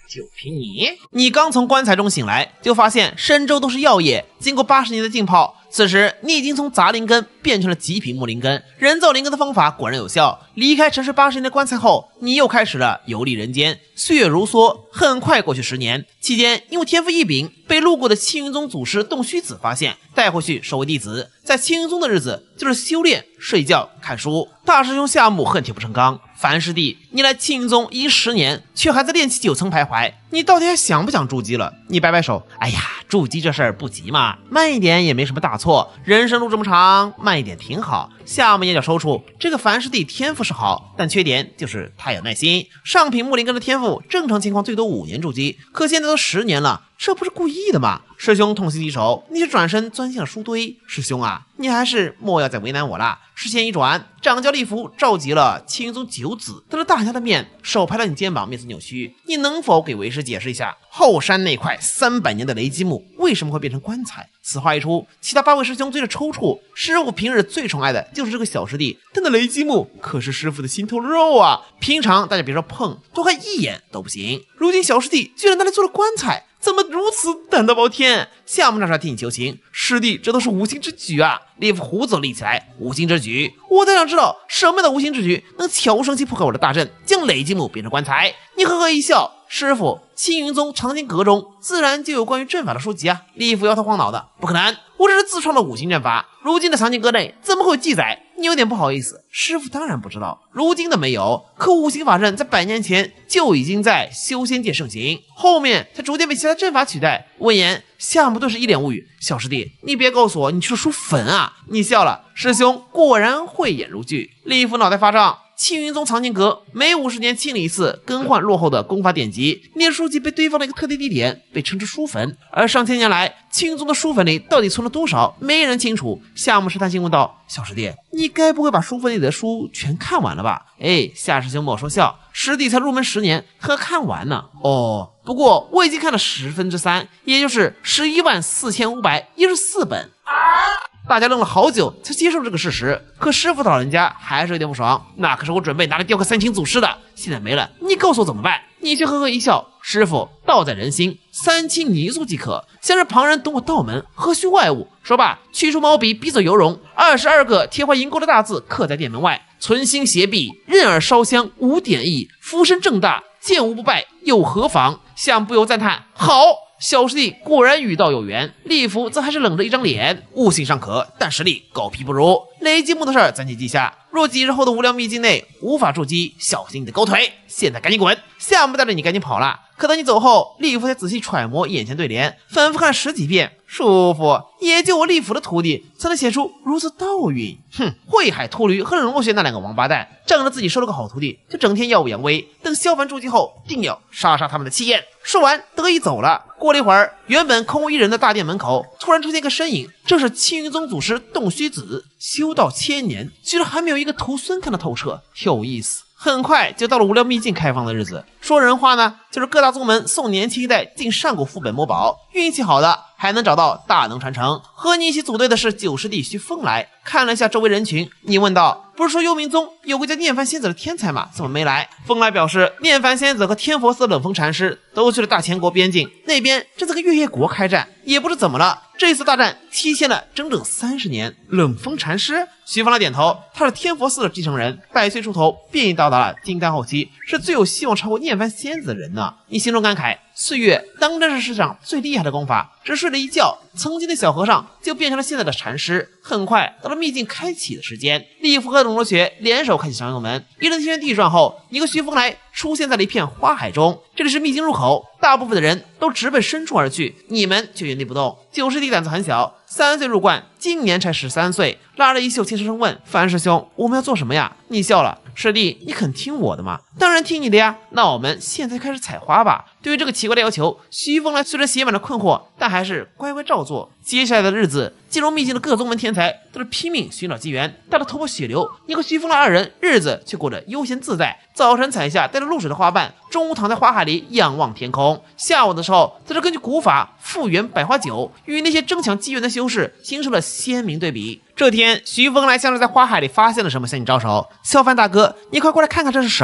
就凭你！你刚从棺材中醒来，就发现深州都是药液，经过八十年的浸泡，此时你已经从杂灵根变成了极品木灵根。人造灵根的方法果然有效。离开沉睡八十年的棺材后，你又开始了游历人间，岁月如梭，很快过去十年。期间因为天赋异禀，被路过的青云宗祖师洞虚子发现，带回去收为弟子。在青云宗的日子就是修炼、睡觉、看书。大师兄夏目恨铁不成钢，樊师弟，你来青云宗已十年，却还在炼气九层徘徊，你到底还想不想筑基了？你摆摆手，哎呀，筑基这事儿不急嘛，慢一点也没什么大错，人生路这么长，慢一点挺好。夏目眼角抽搐，这个樊师弟天赋是好，但缺点就是太有耐心。上品木灵根的天赋，正常情况最多五年筑基，可现在都十年了，这不是故意的吗？师兄痛心疾首，你是转身钻进了书堆。师兄啊，你还是莫要再为难我了。视线一转，掌教利福召集了青云宗九子，当着大家的面，手拍了你肩膀，面色扭曲。你能否给为师解释一下，后山那块三百年的雷击木为什么会变成棺材？此话一出，其他八位师兄追着抽搐。师傅平日最宠爱的就是这个小师弟，但那雷击木可是师傅的心头肉啊！平常大家别说碰，多看一眼都不行。如今小师弟居然拿来做了棺材，怎么如此胆大包天？夏目大帅替你求情，师弟这都是无心之举啊！利夫胡子立起来，无心之举，我倒想知道什么样的无心之举能悄无声息破坏我的大阵，将雷击木变成棺材。你呵呵一笑，师傅，青云宗藏经阁中自然就有关于阵法的书籍啊！利夫摇头晃脑的，不可能，我这是自创的五行阵法，如今的藏经阁内怎么会有记载？你有点不好意思，师傅当然不知道，如今的没有，可五行法阵在百年前就已经在修仙界盛行，后面才逐渐被其他阵法取代。闻言，夏目顿时一脸无语，小师弟，你别告诉我你去了书坟啊！你笑了，师兄果然慧眼如炬。利夫脑袋发胀，青云宗藏经阁每五十年清理一次，更换落后的功法典籍，你的书籍被堆放在一个特定地点，被称之书坟。而上千年来，青云宗的书坟里到底存了多少，没人清楚。夏目试探性问道：“小师弟，你该不会把书坟里的书全看完了吧？”哎，夏师兄莫说笑，师弟才入门十年，可看完呢。哦，不过我已经看了十分之三，也就是十一万四千五百一十四本。大家愣了好久才接受这个事实，可师傅老人家还是有点不爽，那可是我准备拿来雕刻三清祖师的，现在没了，你告诉我怎么办？你却呵呵一笑，师傅道在人心，三清泥塑即可，想让旁人懂我道门，何须外物？说罢，取出毛笔，笔走游龙，二十二个贴花银钩的大字刻在殿门外：存心邪僻，任尔烧香，无点意，夫身正大，见无不败，又何妨？相不由赞叹，好！小师弟果然与道有缘，利福则还是冷着一张脸，悟性尚可，但实力狗屁不如。雷击木的事儿暂且记下，若几日后的无量秘境内无法筑基，小心你的狗腿！现在赶紧滚！夏目带着你赶紧跑了。可等你走后，利福才仔细揣摩眼前对联，反复看了十几遍。舒服，也就我利福的徒弟才能写出如此道韵。哼，慧海秃驴和冷若雪那两个王八蛋，仗着自己收了个好徒弟，就整天耀武扬威。等萧凡筑基后，定要杀杀他们的气焰。说完，得意走了。过了一会儿，原本空无一人的大殿门口突然出现一个身影，这是青云宗祖师洞虚子。修道千年，居然还没有一个徒孙看得透彻，有意思。很快就到了无量秘境开放的日子，说人话呢，就是各大宗门送年轻一代进上古副本摸宝，运气好的还能找到大能传承。和你一起组队的是九师弟徐峰来，看了一下周围人群，你问道：“不是说幽冥宗有个叫念凡仙子的天才吗？怎么没来？”峰来表示，念凡仙子和天佛寺冷风禅师都去了大前国边境，那边正在跟月夜国开战，也不知怎么了，这次大战提前了整整三十年。冷风禅师？徐峰来点头，他是天佛寺的继承人，百岁出头便已到达了金丹后期，是最有希望超过念凡仙子的人呢。你心中感慨，岁月当真是世上最厉害的功法，只睡了一觉，曾经的小和尚就变成了现在的禅师。很快到了秘境开启的时间，利福和冷若雪联手开启商用门，一阵天旋地转后，一个徐峰来出现在了一片花海中。这里是秘境入口，大部分的人都直奔深处而去，你们却原地不动。九师弟胆子很小，三岁入观，今年才十三岁，拉着衣袖轻声问：“樊师兄，我们要做什么呀？”你笑了，师弟，你肯听我的吗？当然听你的呀。那我们现在开始采花吧。对于这个奇怪的要求，徐峰来虽然写满了困惑，但还是乖乖照做。接下来的日子，进入秘境的各宗门天才都是拼命寻找机缘，打得头破血流。你和徐峰来二人日子却过得悠闲自在。早晨采下带着露水的花瓣，中午躺在花海里仰望天空，下午的时候则是根据古法复原百花酒，与那些争抢机缘的修士形成了鲜明对比。这天，徐峰来像是在花海里发现了什么，向你招手：“萧凡大哥，你快过来看看这是什么。”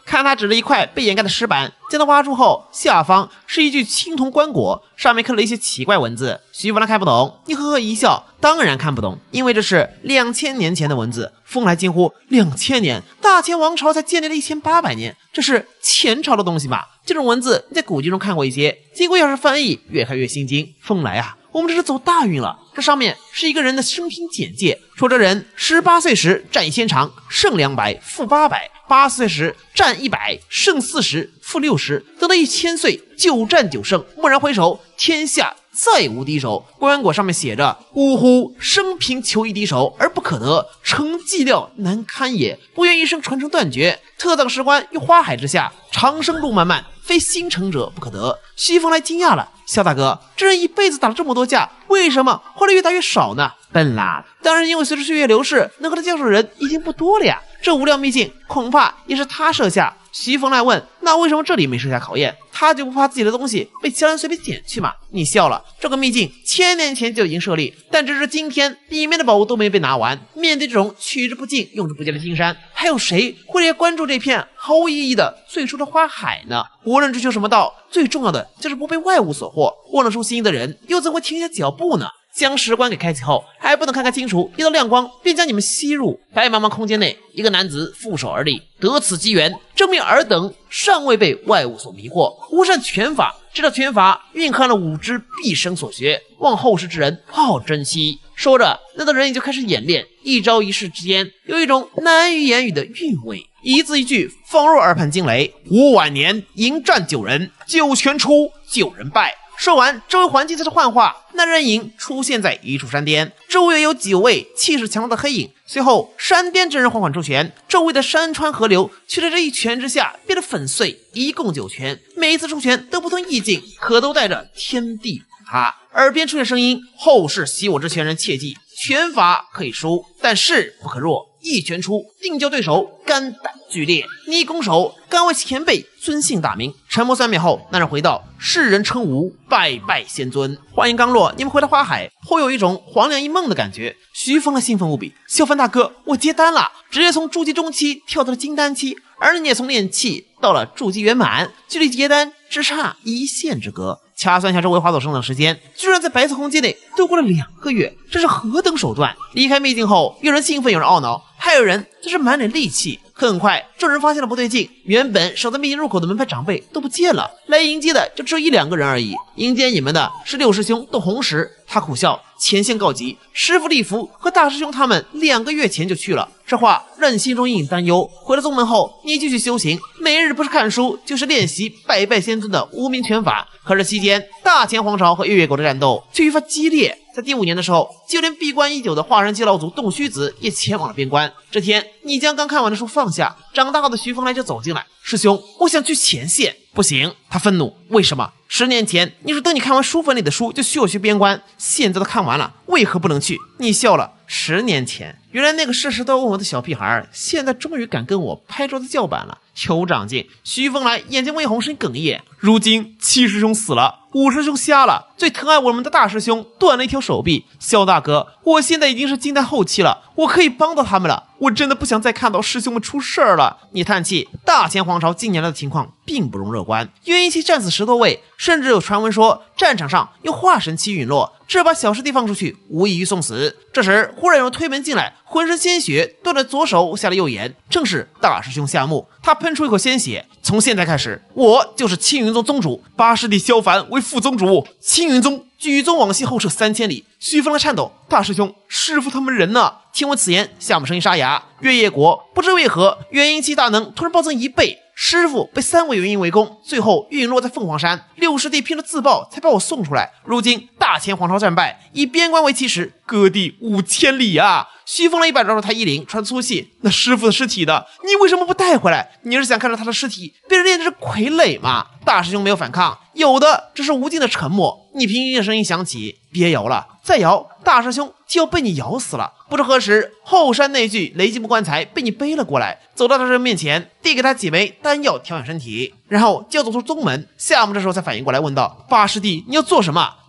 看他指着一块被掩盖的石板，将它挖出后，下方是一具青铜棺椁，上面刻了一些奇怪文字。徐凤来看不懂，你呵呵一笑，当然看不懂，因为这是两千年前的文字。凤来惊呼：两千年？大前王朝才建立了一千八百年，这是前朝的东西吧？这种文字你在古籍中看过一些，经过药师翻译，越看越心惊。凤来啊，我们这是走大运了。这上面是一个人的生平简介，说这人十八岁时战役先长，胜两百，负八百；八十岁时战一百，胜四十，负六十；等到一千岁，九战九胜，蓦然回首，天下再无敌手。棺椁上面写着：呜呼，生平求一敌手而不可得，成寂寥难堪也。不愿一生传承断绝，特葬石棺于花海之下，长生路漫漫，非心诚者不可得。徐凤来惊讶了，萧大哥，这人一辈子打了这么多架，为什么后来越打越少呢？笨啦，当然因为随着岁月流逝，能和他交手的人已经不多了呀。这无量秘境恐怕也是他设下。徐凤来问：那为什么这里没设下考验？他就不怕自己的东西被其他人随便捡去吗？你笑了，这个秘境千年前就已经设立，但直至今天里面的宝物都没被拿完。面对这种取之不尽用之不竭的金山，还有谁会来关注这片毫无意义的最初的花海呢？无论追求什么道，最重要的就是不被外物所惑。忘了初心的人又怎会停下脚步呢？将石棺给开启后，还不能看看清楚，一道亮光便将你们吸入白茫茫空间内。一个男子负手而立，得此机缘，证明尔等尚未被外物所迷惑。无善拳法，这套拳法蕴含了武之毕生所学，望后世之人好好珍惜。说着，那道人影就开始演练，一招一式之间有一种难于言语的韵味，一字一句仿若耳畔惊雷。五晚年迎战九人，九拳出，九人败。说完，周围环境开始幻化，那人影出现在一处山巅，周围有九位气势强大的黑影。随后，山巅之人缓缓出拳，周围的山川河流却在这一拳之下变得粉碎。一共九拳，每一次出拳都不同意境，可都带着天地崩塌。耳边出现声音：后世习我之拳人切记，拳法可以输，但势不可弱。一拳出，定叫对手肝胆俱裂。你一拱手，敢为前辈尊姓大名？沉默三秒后，那人回道：世人称吾拜拜先尊。话音刚落，你们回到花海，颇有一种黄粱一梦的感觉。徐凤来兴奋无比：萧帆大哥，我接单了，直接从筑基中期跳到了金丹期，而你也从炼气到了筑基圆满，距离结丹只差一线之隔。掐算一下周围花朵生长时间，居然在白色空间内度过了两个月，这是何等手段！离开秘境后，有人兴奋，有人懊恼，还有人则是满脸戾气。很快，众人发现了不对劲，原本守在秘境入口的门派长辈都不见了，来迎接的就只有一两个人而已。迎接你们的是六师兄窦红石，他苦笑，前线告急，师傅立福和大师兄他们两个月前就去了。这话让你心中隐隐担忧。回了宗门后，你继续修行，每日不是看书就是练习拜拜先尊的无名拳法。可是期间，大前皇朝和月月国的战斗却愈发激烈。在第五年的时候，就连闭关已久的化神期老祖洞虚子也前往了边关。这天，你将刚看完的书放下，长大后的徐凤来就走进来：师兄，我想去前线。不行，他愤怒：为什么？十年前你说等你看完书本里的书就许我去边关，现在都看完了，为何不能去？你笑了。十年前，原来那个事事都问我的小屁孩，现在终于敢跟我拍桌子叫板了，有长进。徐凤来眼睛微红，声音哽咽：如今七师兄死了，五师兄瞎了，最疼爱我们的大师兄断了一条手臂。萧大哥，我现在已经是金丹后期了，我可以帮到他们了，我真的不想再看到师兄们出事儿了。你叹气，大前皇朝近年来的情况并不容乐观，元婴期战死十多位，甚至有传闻说战场上有化神期陨落，这把小师弟放出去无异于送死。这时忽然有人推门进来，浑身鲜血，断了左手下了右眼，正是大师兄夏目。他喷出一口鲜血：从现在开始，我就是青云宗宗主，八师弟萧凡为副宗主，青云宗举宗往西后撤三千里。徐凤来颤抖：大师兄，师傅他们人呢？听闻此言，夏目声音沙哑：月夜国不知为何元婴期大能突然暴增一倍，师傅被三位元婴围攻，最后陨落在凤凰山，六师弟拼了自爆才把我送出来。如今大前皇朝战败，以边关为起始，割地五千里啊！徐凤来一把抓住他衣领，喘粗气：那师傅的尸体的，你为什么不带回来？你是想看着他的尸体被人炼成傀儡吗？大师兄没有反抗，有的只是无尽的沉默。你平静的声音响起：别摇了，再摇，大师兄就要被你咬死了。不知何时，后山那具雷击木棺材被你背了过来，走到大师兄面前，递给他几枚丹药调养身体，然后就要走出宗门。夏目这时候才反应过来，问道：八师弟，你要做什么？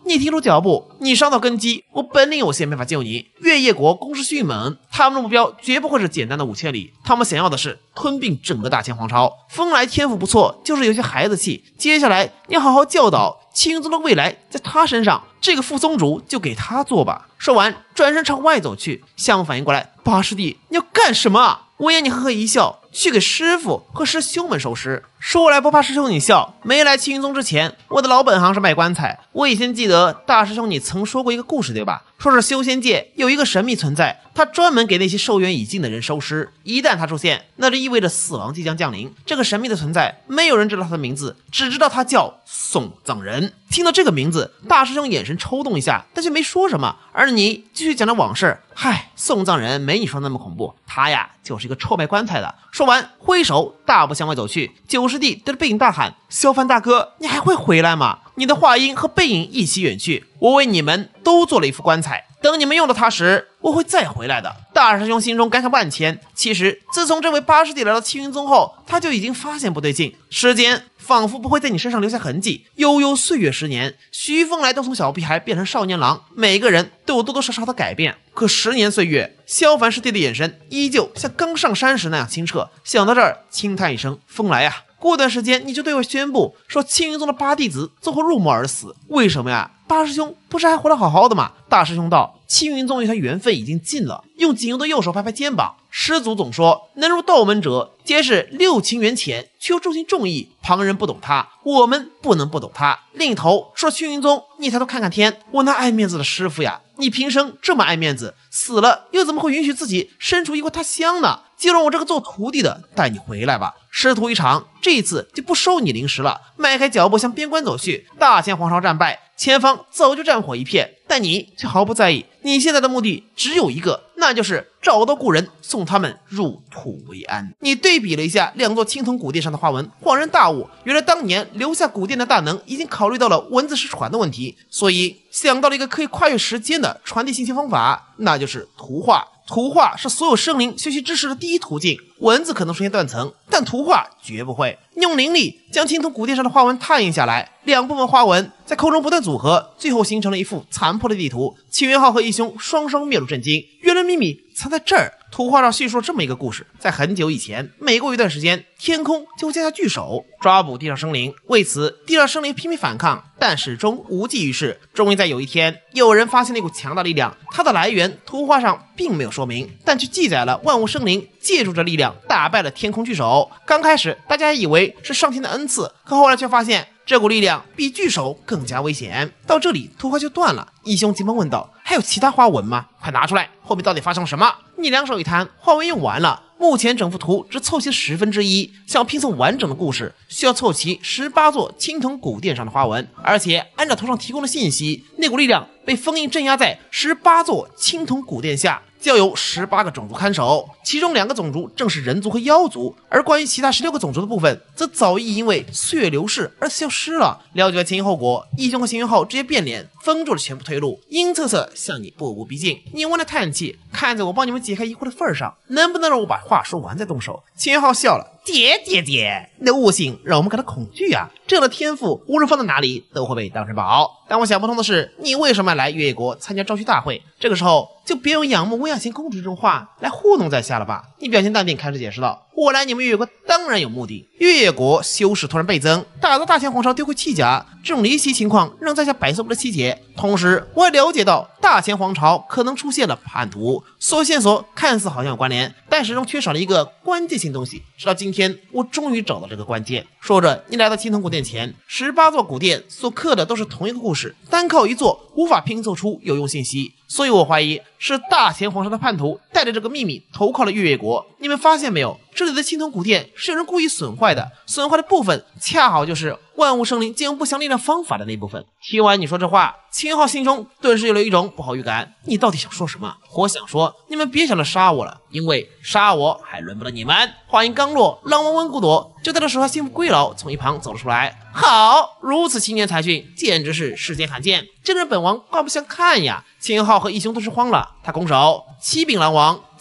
你停住脚步，你伤到根基，我本领有限，没法救你。月夜国攻势迅猛，他们的目标绝不会是简单的五千里，他们想要的是吞并整个大千皇朝。风来天赋不错，就是有些孩子气。接下来你要好好教导青云宗的未来，在他身上，这个副宗主就给他做吧。说完，转身朝外走去。项目反应过来，八师弟，你要干什么啊？闻言，你呵呵一笑，去给师傅和师兄们收尸。说来不怕师兄你笑，没来青云宗之前，我的老本行是卖棺材。我以前记得大师兄你曾说过一个故事，对吧？说是修仙界有一个神秘存在，他专门给那些寿元已尽的人收尸，一旦他出现，那就意味着死亡即将降临。这个神秘的存在，没有人知道他的名字，只知道他叫送葬人。听到这个名字，大师兄眼神抽动一下，但却没说什么。而你继续讲着往事，嗨，送葬人没你说那么恐怖，他呀就是一个臭卖棺材的。说完，挥手大步向外走去。九师弟对着背影大喊：“萧帆大哥，你还会回来吗？”你的话音和背影一起远去。我为你们都做了一副棺材，等你们用到它时，我会再回来的。大师兄心中感慨万千。其实，自从这位八师弟来到青云宗后，他就已经发现不对劲。时间仿佛不会在你身上留下痕迹。悠悠岁月十年，徐凤来都从小屁孩变成少年郎，每个人都有多多少少的改变。可十年岁月，萧凡师弟的眼神依旧像刚上山时那样清澈。想到这儿，轻叹一声：“风来呀！”过段时间，你就对我宣布说青云宗的八弟子最后入魔而死，为什么呀？八师兄不是还活得好好的吗？大师兄道：“青云宗与他缘分已经尽了。”用仅有的右手拍拍肩膀。师祖总说，能入道门者，皆是六情缘浅，却又重情重义。旁人不懂他，我们不能不懂他。另一头说青云宗，你抬头看看天，我那爱面子的师傅呀，你平生这么爱面子，死了又怎么会允许自己身处异国他乡呢？就让我这个做徒弟的带你回来吧。师徒一场，这一次就不收你零食了。迈开脚步向边关走去。大千皇朝战败，前方早就战火一片，但你却毫不在意。你现在的目的只有一个，那就是找到故人，送他们入土为安。你对比了一下两座青铜古殿上的花纹，恍然大悟，原来当年留下古殿的大能已经考虑到了文字失传的问题，所以想到了一个可以跨越时间的传递信息方法，那就是图画。图画是所有生灵学习知识的第一途径，文字可能出现断层，但图画绝不会。用灵力将青铜古殿上的花纹拓印下来，两部分花纹在空中不断组合，最后形成了一幅残破的地图。齐元浩和义兄双双面露震惊，原来秘密藏在这儿。图画上叙述了这么一个故事：在很久以前，每过一段时间，天空就会降下巨手，抓捕地上生灵。为此，地上生灵拼命反抗，但始终无济于事。终于在有一天，有人发现了一股强大力量，它的来源图画上并没有说明，但却记载了万物生灵借助这力量打败了天空巨手。刚开始，大家以为是上天的恩赐，可后来却发现这股力量比巨手更加危险。到这里，图画就断了。义兄急忙问道：“还有其他花纹吗？快拿出来，后面到底发生了什么？”你两手一摊，花纹用完了。目前整幅图只凑齐十分之一，想要拼凑完整的故事，需要凑齐十八座青铜古殿上的花纹，而且按照图上提供的信息，那股力量被封印镇压在十八座青铜古殿下，就有十八个种族看守，其中两个种族正是人族和妖族，而关于其他十六个种族的部分，则早已因为岁月流逝而消失了。了解了前因后果，义兄和邢元浩直接变脸，封住了全部退路，阴恻恻向你步步逼近。你闻了叹气，看在我帮你们解开疑惑的份上，能不能让我把话说完再动手？秦元浩笑了：“姐姐姐，你的悟性让我们感到恐惧啊！这样的天赋，无论放在哪里都会被当成宝。但我想不通的是，你为什么来月夜国参加招婿大会？这个时候就别用仰慕温雅贤公主这种话来糊弄在下了吧？”你表现淡定，开始解释道：“我来你们月夜国当然有目的。月夜国修士突然倍增，打到大千皇朝丢回弃甲，这种离奇情况让在下百思不得其解。同时，我还了解到大千皇朝可能出现了叛徒，所有线索看似好像有关联，但始终缺少了一个关键性东西。直到今天，我终于找到这个关键。”说着，你来到青铜古殿前，十八座古殿所刻的都是同一个故事，单靠一座无法拼凑出有用信息，所以我怀疑是大前皇朝的叛徒带着这个秘密投靠了月夜国。你们发现没有？这里的青铜古殿是有人故意损坏的，损坏的部分恰好就是万物生灵借用不祥力量方法的那部分。听完你说这话，秦元浩心中顿时有了一种不好预感。你到底想说什么？我想说，你们别想着杀我了，因为杀我还轮不到你们。话音刚落，狼王温古朵就带着手下心腹归老从一旁走了出来。好，如此青年才俊，简直是世间罕见，真让本王刮目相看呀！秦元浩和义兄都是慌了，他拱手：“启禀狼王，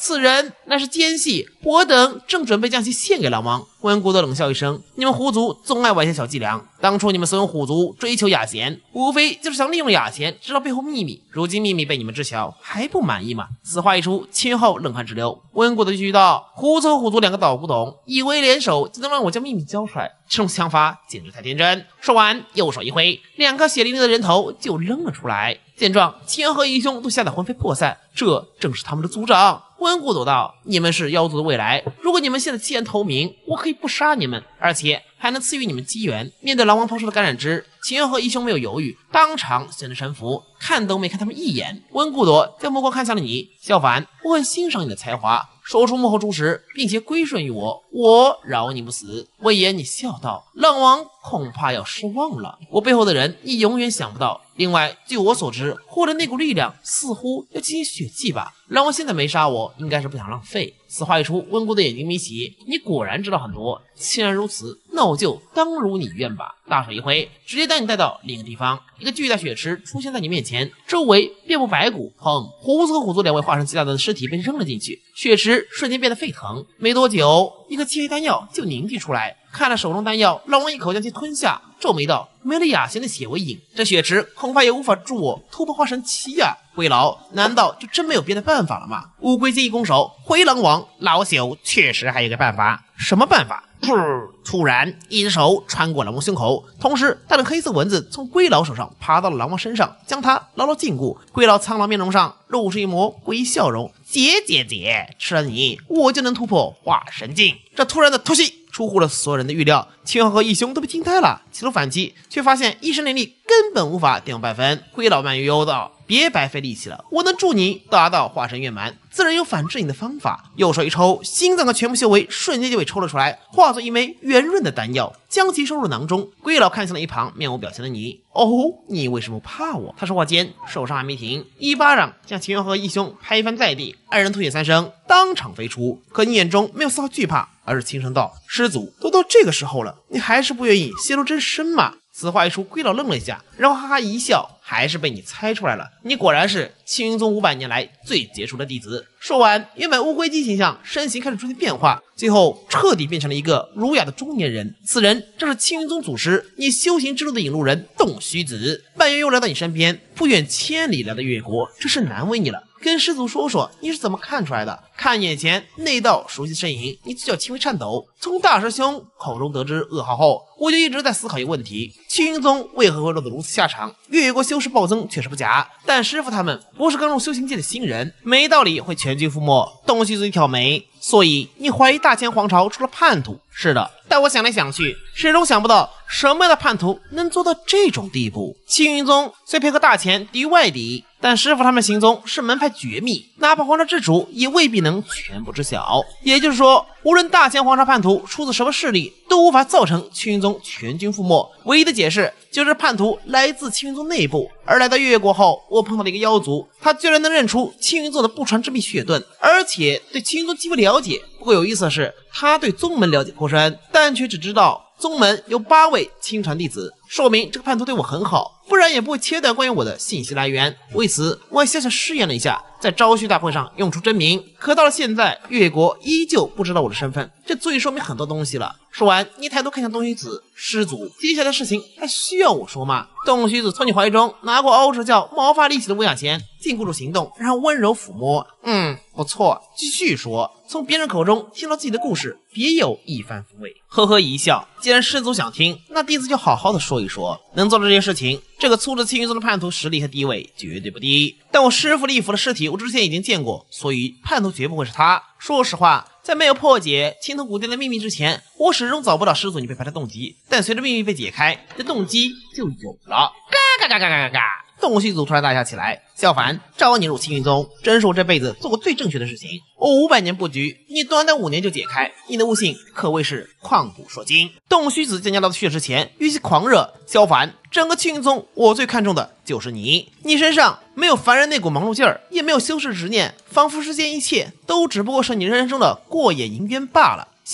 此人乃是奸细，我等正准备将其献给狼王。温古德冷笑一声：“你们虎族总爱玩些小伎俩。当初你们怂恿虎族追求雅贤，无非就是想利用雅贤知道背后秘密。如今秘密被你们知晓，还不满意吗？”此话一出，秦昊冷汗直流。温古德继续道：“虎族和虎族两个捣古董，以为联手就能让我将秘密交出来，这种想法简直太天真。”说完，右手一挥，两颗血淋淋的人头就扔了出来。见状，秦昊和义兄都吓得魂飞魄散，这正是他们的族长。温古斗道：“你们是妖族的未来，如果你们现在弃暗投明，我可以不杀你们，而且还能赐予你们机缘。”面对狼王抛出的感染枝，秦昊和义兄没有犹豫，当场选择臣服，看都没看他们一眼。温古朵将目光看向了你，萧凡，我很欣赏你的才华，说出幕后主使，并且归顺于我，我饶你不死。闻言，你笑道：“狼王恐怕要失望了，我背后的人你永远想不到。另外，据我所知，获得那股力量似乎要进行血祭吧？狼王现在没杀我，应该是不想浪费。”此话一出，温古的眼睛眯起，你果然知道很多。既然如此，那我就当如你愿吧。大手一挥，直接将你带到另一个地方。一个巨大血池出现在你面前，周围遍布白骨。砰！虎族和虎族两位化身鸡大的尸体被扔了进去，血池瞬间变得沸腾。没多久，一个漆黑丹药就凝聚出来。看了手中丹药，狼王一口将其吞下，皱眉道：“没了雅贤的血为引，这血池恐怕也无法助我突破化神期呀！龟老，难道就真没有别的办法了吗？”乌龟剑一拱手，回狼王，老朽确实还有个办法。什么办法？噗！突然，一只手穿过狼王胸口，同时带着黑色蚊子从龟老手上爬到了狼王身上，将他牢牢禁锢。龟老苍老面容上露出一抹诡异笑容：“姐姐姐，吃了你，我就能突破化神境。”这突然的突袭出乎了所有人的预料，秦昊和义兄都被惊呆了，企图反击，却发现一身灵力根本无法电用半分。龟老慢悠悠道：“别白费力气了，我能助你达到化神圆满，自然有反制你的方法。”右手一抽，心脏的全部修为瞬间就被抽了出来，化作一枚圆润的丹药，将其收入囊中。龟老看向了一旁面无表情的你：“哦，你为什么怕我？”他说话间，手上还没停，一巴掌将秦昊和义兄拍翻在地，二人吐血三声，当场飞出。可你眼中没有丝毫惧怕，而是轻声道：“师祖，都到这个时候了，你还是不愿意泄露真身吗？”此话一出，龟老愣了一下，然后哈哈一笑，还是被你猜出来了，你果然是青云宗五百年来最杰出的弟子。说完，原本乌龟姬形象身形开始出现变化，最后彻底变成了一个儒雅的中年人。此人正是青云宗祖师，你修行之路的引路人洞虚子。半月又来到你身边，不远千里来到越国，真是难为你了。跟师祖说说你是怎么看出来的？看眼前那道熟悉身影，你嘴角轻微颤抖。从大师兄口中得知噩耗后，我就一直在思考一个问题：青云宗为何会落得如此下场？越国修士暴增确实不假，但师傅他们不是刚入修行界的新人，没道理会全军覆没。东西自己挑眉，所以你怀疑大千皇朝出了叛徒？是的，但我想来想去，始终想不到什么样的叛徒能做到这种地步。青云宗虽配合大千敌于外敌，但师傅他们行踪是门派绝密，哪怕皇朝之主也未必能全部知晓。也就是说，无论大千皇朝叛徒出自什么势力，都无法造成青云宗全军覆没。唯一的解释就是叛徒来自青云宗内部。而来到越国后，我碰到了一个妖族，他居然能认出青云宗的不传之秘血盾，而且对青云宗极为了解。不过有意思的是，他对宗门了解颇深，但却只知道宗门有八位亲传弟子，说明这个叛徒对我很好，不然也不会切断关于我的信息来源。为此，我也小小试验了一下，在招虚大会上用出真名。可到了现在，越国依旧不知道我的身份，这足以说明很多东西了。说完，你抬头看向东虚子，师祖，接下来的事情还需要我说吗？东虚子从你怀中拿过凹着叫毛发立起的无雅钱，禁锢住行动，然后温柔抚摸。嗯，不错，继续说。从别人口中听到自己的故事，别有一番风味。呵呵一笑，既然师祖想听，那弟子就好好的说一说。能做到这些事情，这个粗制青云宗的叛徒实力和地位绝对不低。但我师父立服的尸体我之前已经见过，所以叛徒绝不会是他。说实话，在没有破解青铜古殿的秘密之前，我始终找不到师祖你背叛的动机。但随着秘密被解开，这动机就有了。嘎嘎嘎嘎嘎嘎嘎！洞虚祖突然大笑起来：“萧凡，招你入青云宗，真是我这辈子做过最正确的事情。我五百年布局，你短短五年就解开，你的悟性可谓是旷古烁今。”洞虚子将压到血之前，语气狂热：“萧凡，整个青云宗，我最看重的就是你。你身上没有凡人那股忙碌劲儿，也没有修士执念，仿佛世间一切都只不过是你人生的过眼云烟罢了。现在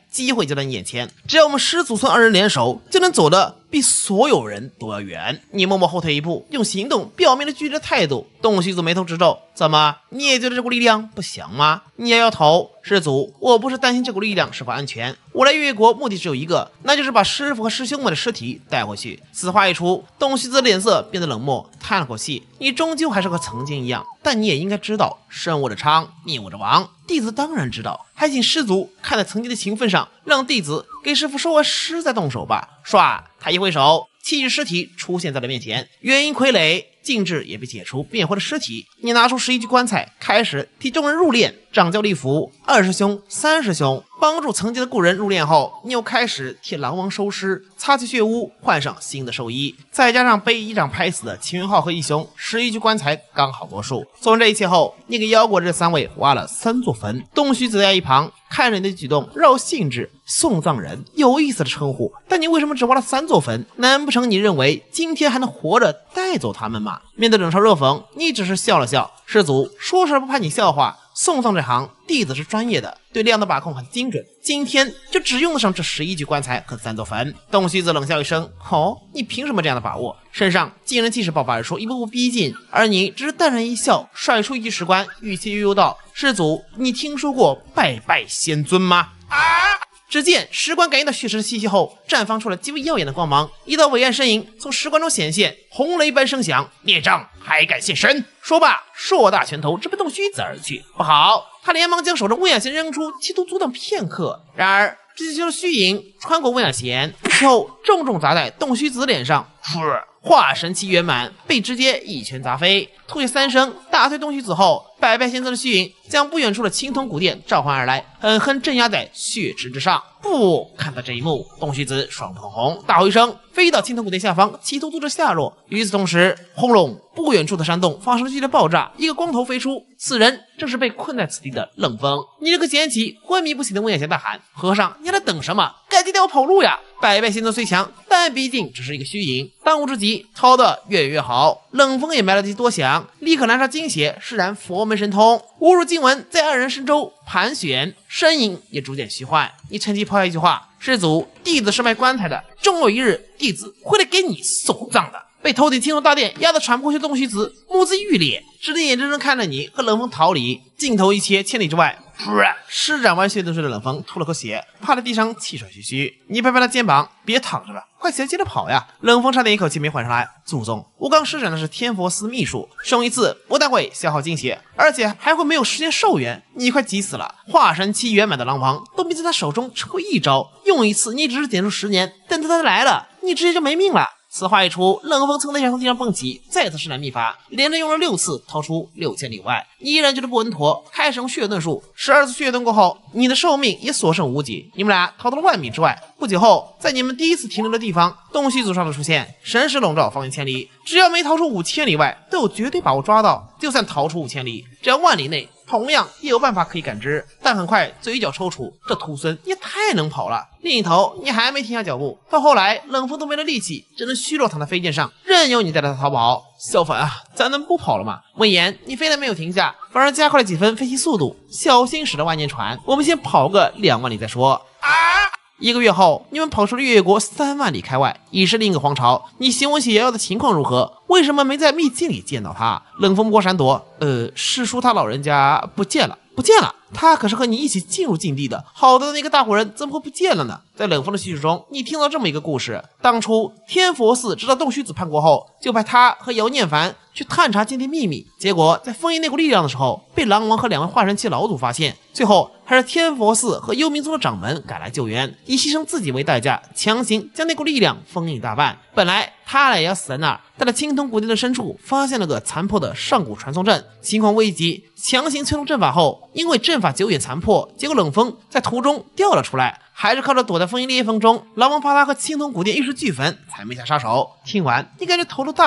机会就在你眼前，只要我们师祖孙二人联手，就能走得比所有人都要远。你默默后退一步，用行动表明了拒绝的态度。洞虚子眉头直皱，怎么，你也觉得这股力量不祥吗？你摇摇头，师祖，我不是担心这股力量是否安全，我来月国目的只有一个，那就是把师傅和师兄们的尸体带回去。此话一出，洞虚子的脸色变得冷漠，叹了口气，你终究还是和曾经一样，但你也应该知道，生我者昌，灭我者亡。弟子当然知道，还请师祖看在曾经的情分上，让弟子给师傅收完尸再动手吧。唰，他一挥手，七具尸体出现在了面前，元婴傀儡禁制也被解除，变回了尸体。你拿出十一具棺材，开始替众人入殓。掌教立符，二师兄、三师兄帮助曾经的故人入殓后，你又开始替狼王收尸，擦去血污，换上新的寿衣，再加上被一掌拍死的秦元浩和义雄，十一具棺材刚好多数。做完这一切后，你给妖国这三位挖了三座坟。东虚子在一旁看着你的举动，绕兴致。送葬人，有意思的称呼，但你为什么只挖了三座坟？难不成你认为今天还能活着带走他们吗？面对冷嘲热讽，你只是笑了笑。师祖，说是不怕你笑话，送葬这行弟子是专业的，对量的把控很精准，今天就只用得上这十一具棺材和三座坟。洞虚子冷笑一声，哦，你凭什么这样的把握？身上惊人气势爆发而出，一步步逼近，而你只是淡然一笑，甩出一具石棺，语气悠悠道：师祖，你听说过拜拜先尊吗？啊！只见石棺感应到血池的气息后，绽放出了极为耀眼的光芒，一道伟岸身影从石棺中显现，红雷般声响，孽障还敢现身！说罢，硕大拳头直奔洞虚子而去。不好！他连忙将手中温雅弦扔出，企图阻挡片刻。然而，只见虚影穿过温雅弦，后重重砸在洞虚子脸上，化神期圆满，被直接一拳砸飞，吐血三声，打退洞虚子后，百拜先尊的虚影将不远处的青铜古殿召唤而来，狠狠镇压在血池之上。不，看到这一幕，洞虚子双瞳红，大吼一声，飞到青铜古殿下方，企图阻止下落。与此同时，轰隆，不远处的山洞发生了剧烈爆炸，一个光头飞出，此人正是被困在此地的冷风。你这个捡起昏迷不醒的温雅贤大喊：和尚，你还在等什么？赶紧带我跑路呀！百拜仙尊虽强，但毕竟只是一个虚影，当务之急逃得越远越好。冷风也没来得及多想，立刻拿上金血，施展佛门神通，无数经文在二人身周盘旋，身影也逐渐虚幻。你趁机抛下一句话：师祖，弟子是卖棺材的，终有一日弟子会来给你送葬的。被头顶青铜大殿压得喘不过气的洞虚子目眦欲裂，只能眼睁睁看着你和冷风逃离。镜头一切，千里之外，施展完血遁水的冷风吐了口血，趴在地上气喘吁吁。你拍拍他肩膀，别躺着了，快起来接着跑呀！冷风差点一口气没缓上来。祖宗，我刚施展的是天佛寺秘术，使用一次不但会消耗精血，而且还会没有时间寿元，你快急死了！化神期圆满的狼王都没在他手中吃过一招，用一次你只是点出十年，等到他来了，你直接就没命了。此话一出，冷风蹭的一下从地上蹦起，再次施展秘法，连着用了六次，逃出六千里外。你依然觉得不稳妥，开始用血遁术。十二次血遁过后，你的寿命也所剩无几。你们俩逃到了万米之外。不久后，在你们第一次停留的地方，洞虚祖上的出现，神识笼罩方圆千里，只要没逃出五千里外，都有绝对把握抓到。就算逃出五千里，只要万里内，同样也有办法可以感知。但很快嘴角抽搐，这徒孙也太能跑了。另一头，你还没停下脚步，到后来冷风都没了力气，只能虚弱躺在飞剑上，任由你带着他逃跑。小凡啊，咱能不跑了吗？闻言，你非但没有停下，反而加快了几分飞行速度，小心驶得万年船。我们先跑个两万里再说。啊！一个月后，你们跑出了月月国三万里开外，已是另一个皇朝。你询问起瑶瑶的情况如何？为什么没在秘境里见到他？冷风不过闪躲，呃，师叔他老人家不见了，不见了。他可是和你一起进入禁地的，好的那个大伙人怎么会不见了呢？在冷风的叙述中，你听到这么一个故事：当初天佛寺知道洞虚子叛国后，就派他和姚念凡去探查禁地秘密，结果在封印那股力量的时候，被狼王和两位化神期老祖发现，最后还是天佛寺和幽冥宗的掌门赶来救援，以牺牲自己为代价，强行将那股力量封印大半。本来他俩也要死在那儿，但在青铜古殿的深处发现了个残破的上古传送阵，情况危急，强行催动阵法后，因为阵法久远残破，结果冷风在途中掉了出来，还是靠着躲在封印裂缝中，狼王怕他和青铜古殿玉石俱焚，才没下杀手。听完，你感觉头都大了。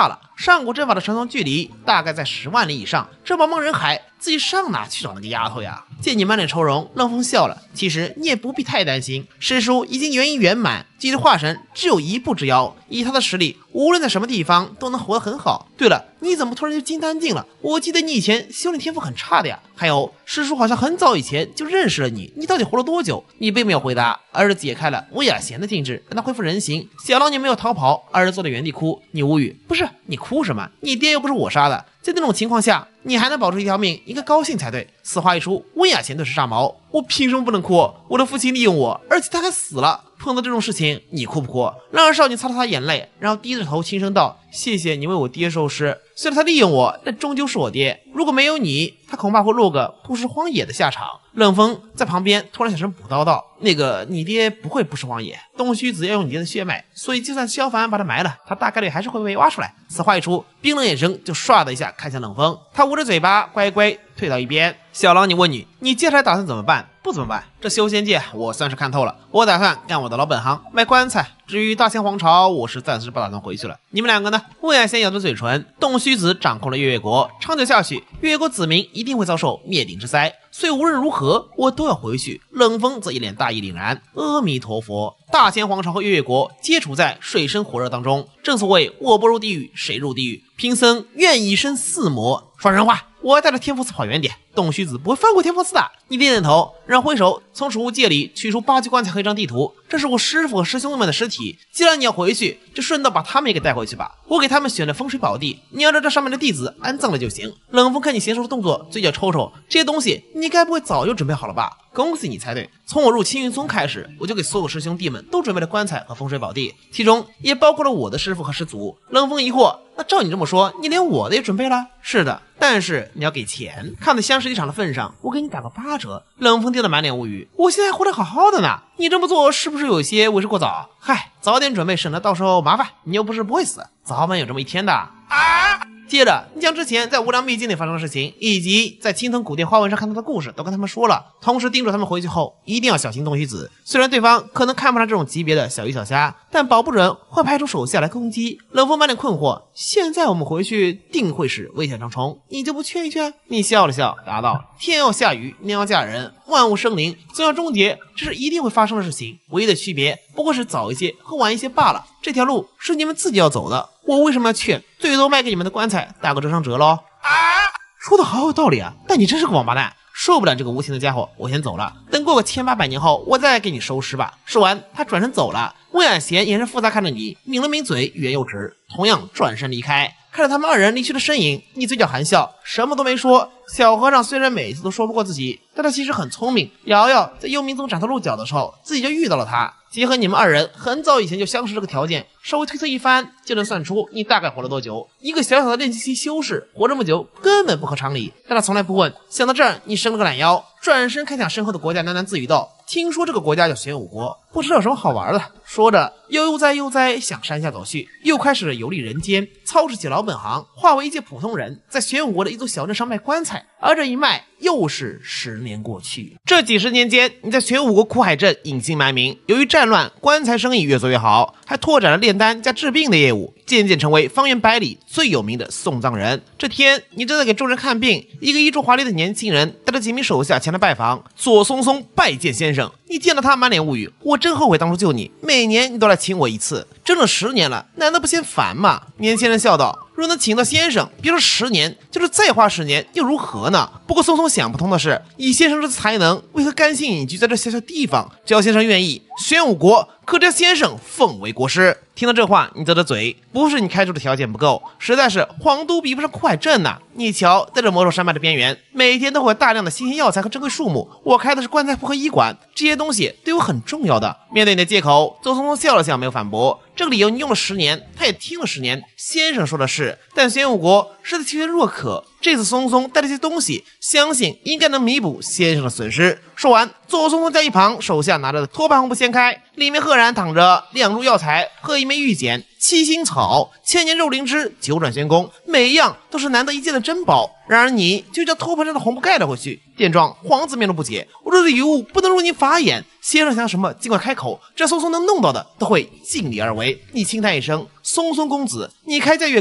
上古阵法的传送距离大概在十万里以上，这茫茫人海，自己上哪去找那个丫头呀？见你满脸愁容，冷风笑了。其实你也不必太担心，师叔已经元婴圆满，距离化神只有一步之遥。以他的实力，无论在什么地方都能活得很好。对了，你怎么突然就金丹境了？我记得你以前修炼天赋很差的呀。还有，师叔好像很早以前就认识了你，你到底活了多久？你并没有回答，而是解开了魏雅贤的禁制，让他恢复人形。小狼女没有逃跑，而是坐在原地哭。你无语，不是你哭什么？你爹又不是我杀的。在那种情况下，你还能保住一条命，应该高兴才对。此话一出，温雅贤顿时炸毛。我凭什么不能哭？我的父亲利用我，而且他还死了。碰到这种事情，你哭不哭？然而少女擦了擦眼泪，然后低着头轻声道：“谢谢你为我爹收尸。虽然他利用我，但终究是我爹。如果没有你，他恐怕会落个不食荒野的下场。”冷风在旁边突然小声补叨道：“那个，你爹不会不食荒野。东须子要用你爹的血脉，所以就算萧凡把他埋了，他大概率还是会被挖出来。”此话一出，冰冷眼神就唰的一下看向冷风，他捂着嘴巴，乖乖退到一边。小狼，你问你，你接下来打算怎么办？不怎么办？这修仙界我算是看透了，我打算干我的老本行，卖棺材。至于大千皇朝，我是暂时不打算回去了。你们两个呢？魏雅贤咬着嘴唇，洞虚子掌控了月月国，长久下去，月月国子民一定会遭受灭顶之灾。所以无论如何，我都要回去。冷风则一脸大义凛然，阿弥陀佛。大千皇朝和月月国皆处在水深火热当中，正所谓我不入地狱，谁入地狱？贫僧愿以身饲魔。说人话，我带着天福寺跑远点，洞虚子不会放过天福寺的。你点点头，然后挥手从储物戒里取出八具棺材和一张地图，这是我师傅和师兄们的尸体。既然你要回去，就顺道把他们也给带回去吧。我给他们选了风水宝地，你要让这上面的弟子安葬了就行。冷风看你娴熟的动作，嘴角抽抽，这些东西你该不会早就准备好了吧？恭喜你猜对，从我入青云宗开始，我就给所有师兄弟们都准备了棺材和风水宝地，其中也包括了我的师傅和师祖。冷风疑惑，那照你这么说，你连我的也准备了？是的，但是你要给钱。看在相识一场的份上，我给你打个八折。冷风听得满脸无语，我现在活得好好的呢，你这么做是不是有些为时过早？嗨，早点准备，省得到时候麻烦。你又不是不会死，早晚有这么一天的。啊！接着，你将之前在无量秘境里发生的事情，以及在青藤古殿花纹上看到的故事都跟他们说了，同时叮嘱他们回去后一定要小心洞虚子。虽然对方可能看不上这种级别的小鱼小虾，但保不准会派出手下来攻击。冷风满脸困惑，现在我们回去定会是危险重重，你就不劝一劝？你笑了笑，答道：天要下雨，娘要嫁人，万物生灵总要终结，这是一定会发生的事情，唯一的区别不过是早一些和晚一些罢了。这条路是你们自己要走的，我为什么要劝？最多卖给你们的棺材打个折上折喽。啊，说的好有道理啊，但你真是个王八蛋，受不了这个无情的家伙，我先走了，等过个千八百年后我再给你收尸吧。说完他转身走了。魏雅贤眼神复杂看着你，抿了抿嘴，欲言又止，同样转身离开。看着他们二人离去的身影，你嘴角含笑，什么都没说。小和尚虽然每次都说不过自己，但他其实很聪明。瑶瑶在幽冥宗崭露鹿角的时候，自己就遇到了他。结合你们二人很早以前就相识这个条件，稍微推测一番，就能算出你大概活了多久。一个小小的炼气期修士活这么久，根本不合常理。但他从来不问。想到这儿，你伸了个懒腰，转身看向身后的国家，喃喃自语道：听说这个国家叫玄武国，不知道有什么好玩的。说着又悠哉悠哉向山下走去，又开始游历人间，操持起老本行，化为一介普通人，在玄武国的一座小镇上卖棺材。而这一卖又是十年过去。这几十年间，你在玄武国苦海镇隐姓埋名，由于战乱，棺材生意越做越好，还拓展了炼丹加治病的业务，渐渐成为方圆百里最有名的送葬人。这天，你正在给众人看病，一个衣着华丽的年轻人带着几名手下前来拜访。左松松拜见先生。你见到他满脸无语，我真后悔当初救你，每年你都来请我一次，整整十年了，难道不嫌烦吗？年轻人笑道：若能请到先生，别说十年，就是再花十年又如何呢？不过松松想不通的是，以先生这才能，为何甘心隐居在这小小地方？只要先生愿意，玄武国可将先生奉为国师。听到这话，你啧啧嘴，不是你开出的条件不够，实在是皇都比不上苦海镇呐。你瞧，在这魔兽山脉的边缘，每天都会有大量的新鲜药材和珍贵树木，我开的是棺材铺和医馆，这些东西对我很重要的。面对你的借口，周松松笑了笑，没有反驳。这个理由你用了十年，他也听了十年。先生说的是，但玄武国实在缺人若渴，这次松松带了些东西，相信应该能弥补先生的损失。说完，左松松在一旁手下拿着的托盘红布掀开，里面赫然躺着两株药材和一枚玉简、七星草、千年肉灵芝、九转玄功，每一样都是难得一见的珍宝。然而你就将托盘上的红布盖了回去。见状，皇子面露不解，我这里遗物不能入您法眼，先生想什么尽管开口，只要松松能弄到的都会尽力而为。你轻叹一声，松松公子，你开价越高，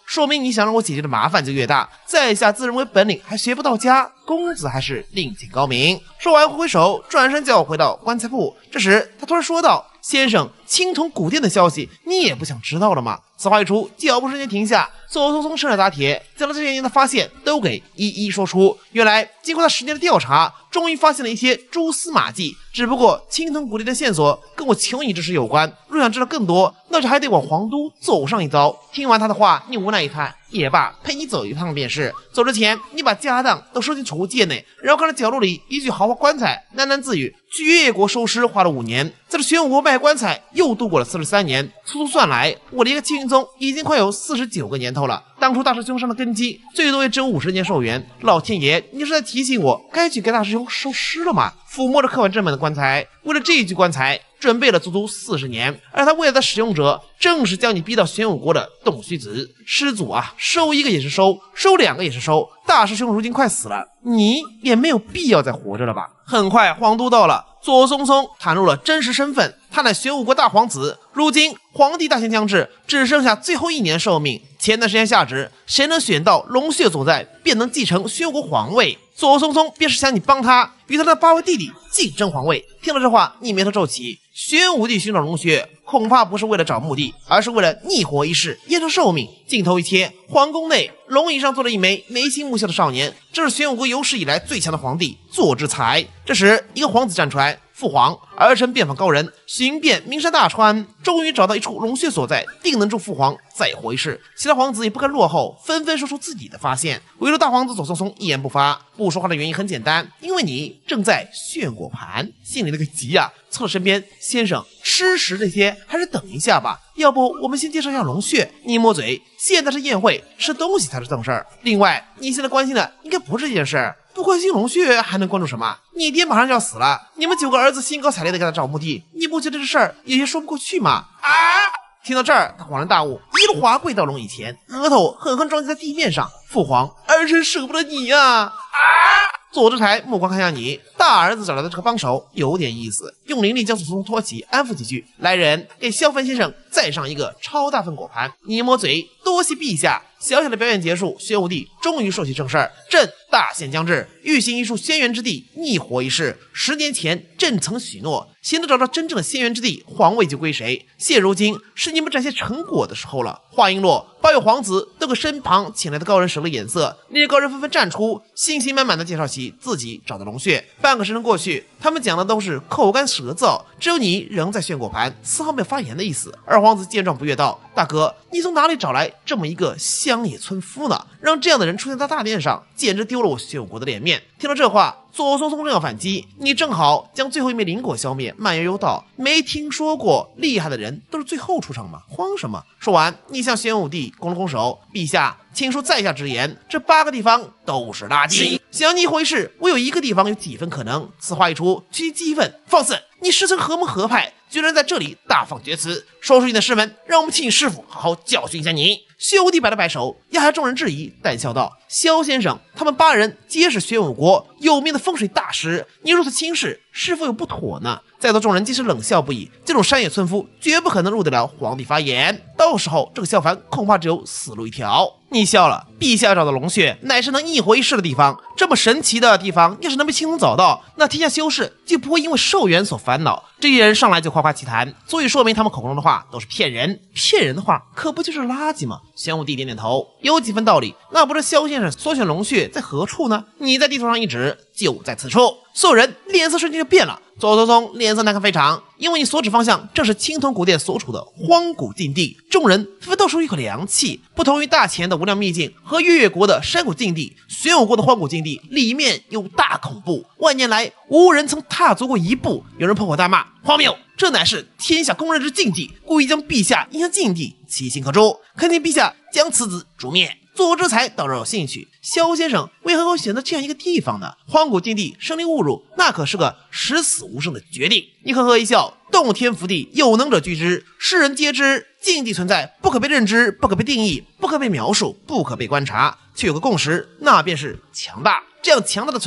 说明你想让我解决的麻烦就越大。在下自认为本领还学不到家，公子还是另见高明。说完挥挥手，转身叫我回到棺材铺。这时他突然说道：“先生，青铜古殿的消息你也不想知道了吗？”此话一出，脚步瞬间停下。左松松伸手打铁，将他这些年的发现都给一一说出。原来经过他十年的调查，终于发现了一些蛛丝马迹。只不过青铜古殿的线索跟我求你之事有关，若想知道更多，那就还得往皇都走上一遭。听完他的话，你无奈一叹，也罢，陪你走一趟便是。走之前，你把家当都收进储物戒内，然后看着角落里一具豪华棺材，喃喃自语：去越国收尸花了五年，在这玄武国卖棺材又度过了四十三年。粗粗算来，我离开青云宗已经快有四十九个年头了。当初大师兄上的根基最多也只有五十年寿元，老天爷，你是在提醒我该去给大师兄收尸了吗？抚摸着刻完正本的棺材，为了这一具棺材准备了足足四十年，而他未来的使用者正是将你逼到玄武国的洞虚子。师祖啊，收一个也是收，收两个也是收。大师兄如今快死了，你也没有必要再活着了吧？很快皇都到了，左松松袒露了真实身份，他乃玄武国大皇子。如今皇帝大限将至，只剩下最后一年寿命。前段时间下旨，谁能选到龙穴所在，便能继承玄武国皇位。左松松便是想你帮他与他的八位弟弟竞争皇位。听了这话，你眉头皱起。玄武帝寻找龙穴，恐怕不是为了找墓地，而是为了逆活一世，延长寿命。镜头一切，皇宫内龙椅上坐着一枚眉清目秀的少年，这是玄武国有史以来最强的皇帝左之才。这时，一个皇子站出来：“父皇，儿臣遍访高人，寻遍名山大川，终于找到一处龙穴所在，定能助父皇再活一世。”其他皇子也不甘落后，纷纷说出自己的发现。唯独大皇子左松松一言不发。不说话的原因很简单，因为你正在炫果盘，心里那个急啊！凑到身边，先生，吃食这些还是等一下吧，要不我们先介绍一下龙穴。你摸嘴，现在是宴会，吃东西才是正事儿。另外，你现在关心的应该不是这件事儿，不关心龙穴还能关注什么？你爹马上就要死了，你们九个儿子兴高采烈的给他找墓地，你不觉得这事儿有些说不过去吗？啊！听到这儿，他恍然大悟，一路滑跪到龙椅前，额头狠狠撞击在地面上。父皇，儿臣舍不得你呀！啊！左之才目光看向你，大儿子找来的这个帮手有点意思，用灵力将左松松托起，安抚几句。来人，给萧凡先生再上一个超大份果盘。你一摸嘴，多谢陛下。小小的表演结束，玄武帝终于说起正事儿。朕大限将至，欲行一处仙源之地，逆活一世。十年前，朕曾许诺，谁能找到真正的仙源之地，皇位就归谁。现如今是你们展现成果的时候了。话音落，八位皇子都给身旁请来的高人使了眼色，那些高人纷纷站出，信心满满的介绍起自己找的龙穴。半个时辰过去，他们讲的都是口干舌燥，只有你仍在炫果盘，丝毫没有发言的意思。二皇子见状不悦道：“大哥，你从哪里找来这么一个乡野村夫呢？让这样的人出现在大殿上，简直丢了我玄武国的脸面。”听了这话，左松松正要反击，你正好将最后一枚灵果消灭，慢悠悠道：“没听说过厉害的人都是最后出场吗？慌什么？”说完，你向玄武帝拱了拱手：“陛下，请恕在下直言，这八个地方都是垃圾。想逆活一世，我有一个地方有几分可能。”此话一出，区激愤，放肆！你师承何门何派，居然在这里大放厥词？说出你的师门，让我们请你师傅好好教训一下你。玄武帝摆了摆手，压下众人质疑，淡笑道：“萧先生，他们八人皆是玄武国有名的风水大师，你如此轻视，是否有不妥呢？”在座众人皆是冷笑不已，这种山野村夫绝不可能入得了皇帝发言，到时候这个萧凡恐怕只有死路一条。你笑了，陛下找的龙穴乃是能逆活一世的地方，这么神奇的地方，要是能被轻松找到，那天下修士就不会因为寿元所烦恼。这些人上来就夸夸其谈，足以说明他们口中的话都是骗人。骗人的话，可不就是垃圾吗？玄武帝点点头，有几分道理。那不是萧先生所选龙穴在何处呢？你在地图上一指，就在此处。所有人脸色瞬间就变了。左松松脸色难看非常，因为你所指方向正是青铜古殿所处的荒古禁地。众人纷纷倒出一口凉气。不同于大前的无量秘境和月月国的山谷禁地，玄武国的荒古禁地里面有大恐怖，万年来无人曾踏足过一步。有人破口大骂：“荒谬！这乃是天下公认之禁地，故意将陛下引向禁地，其心可诛。恳请陛下将此子诛灭。”左之才倒是有兴趣，萧先生为何会选择这样一个地方呢？荒古禁地，生灵误入，那可是个十死无生的决定。你呵呵一笑，洞天福地，有能者居之，世人皆知，禁地存在，不可被认知，不可被定义，不可被描述，不可被观察，却有个共识，那便是强大。这样强大的存在，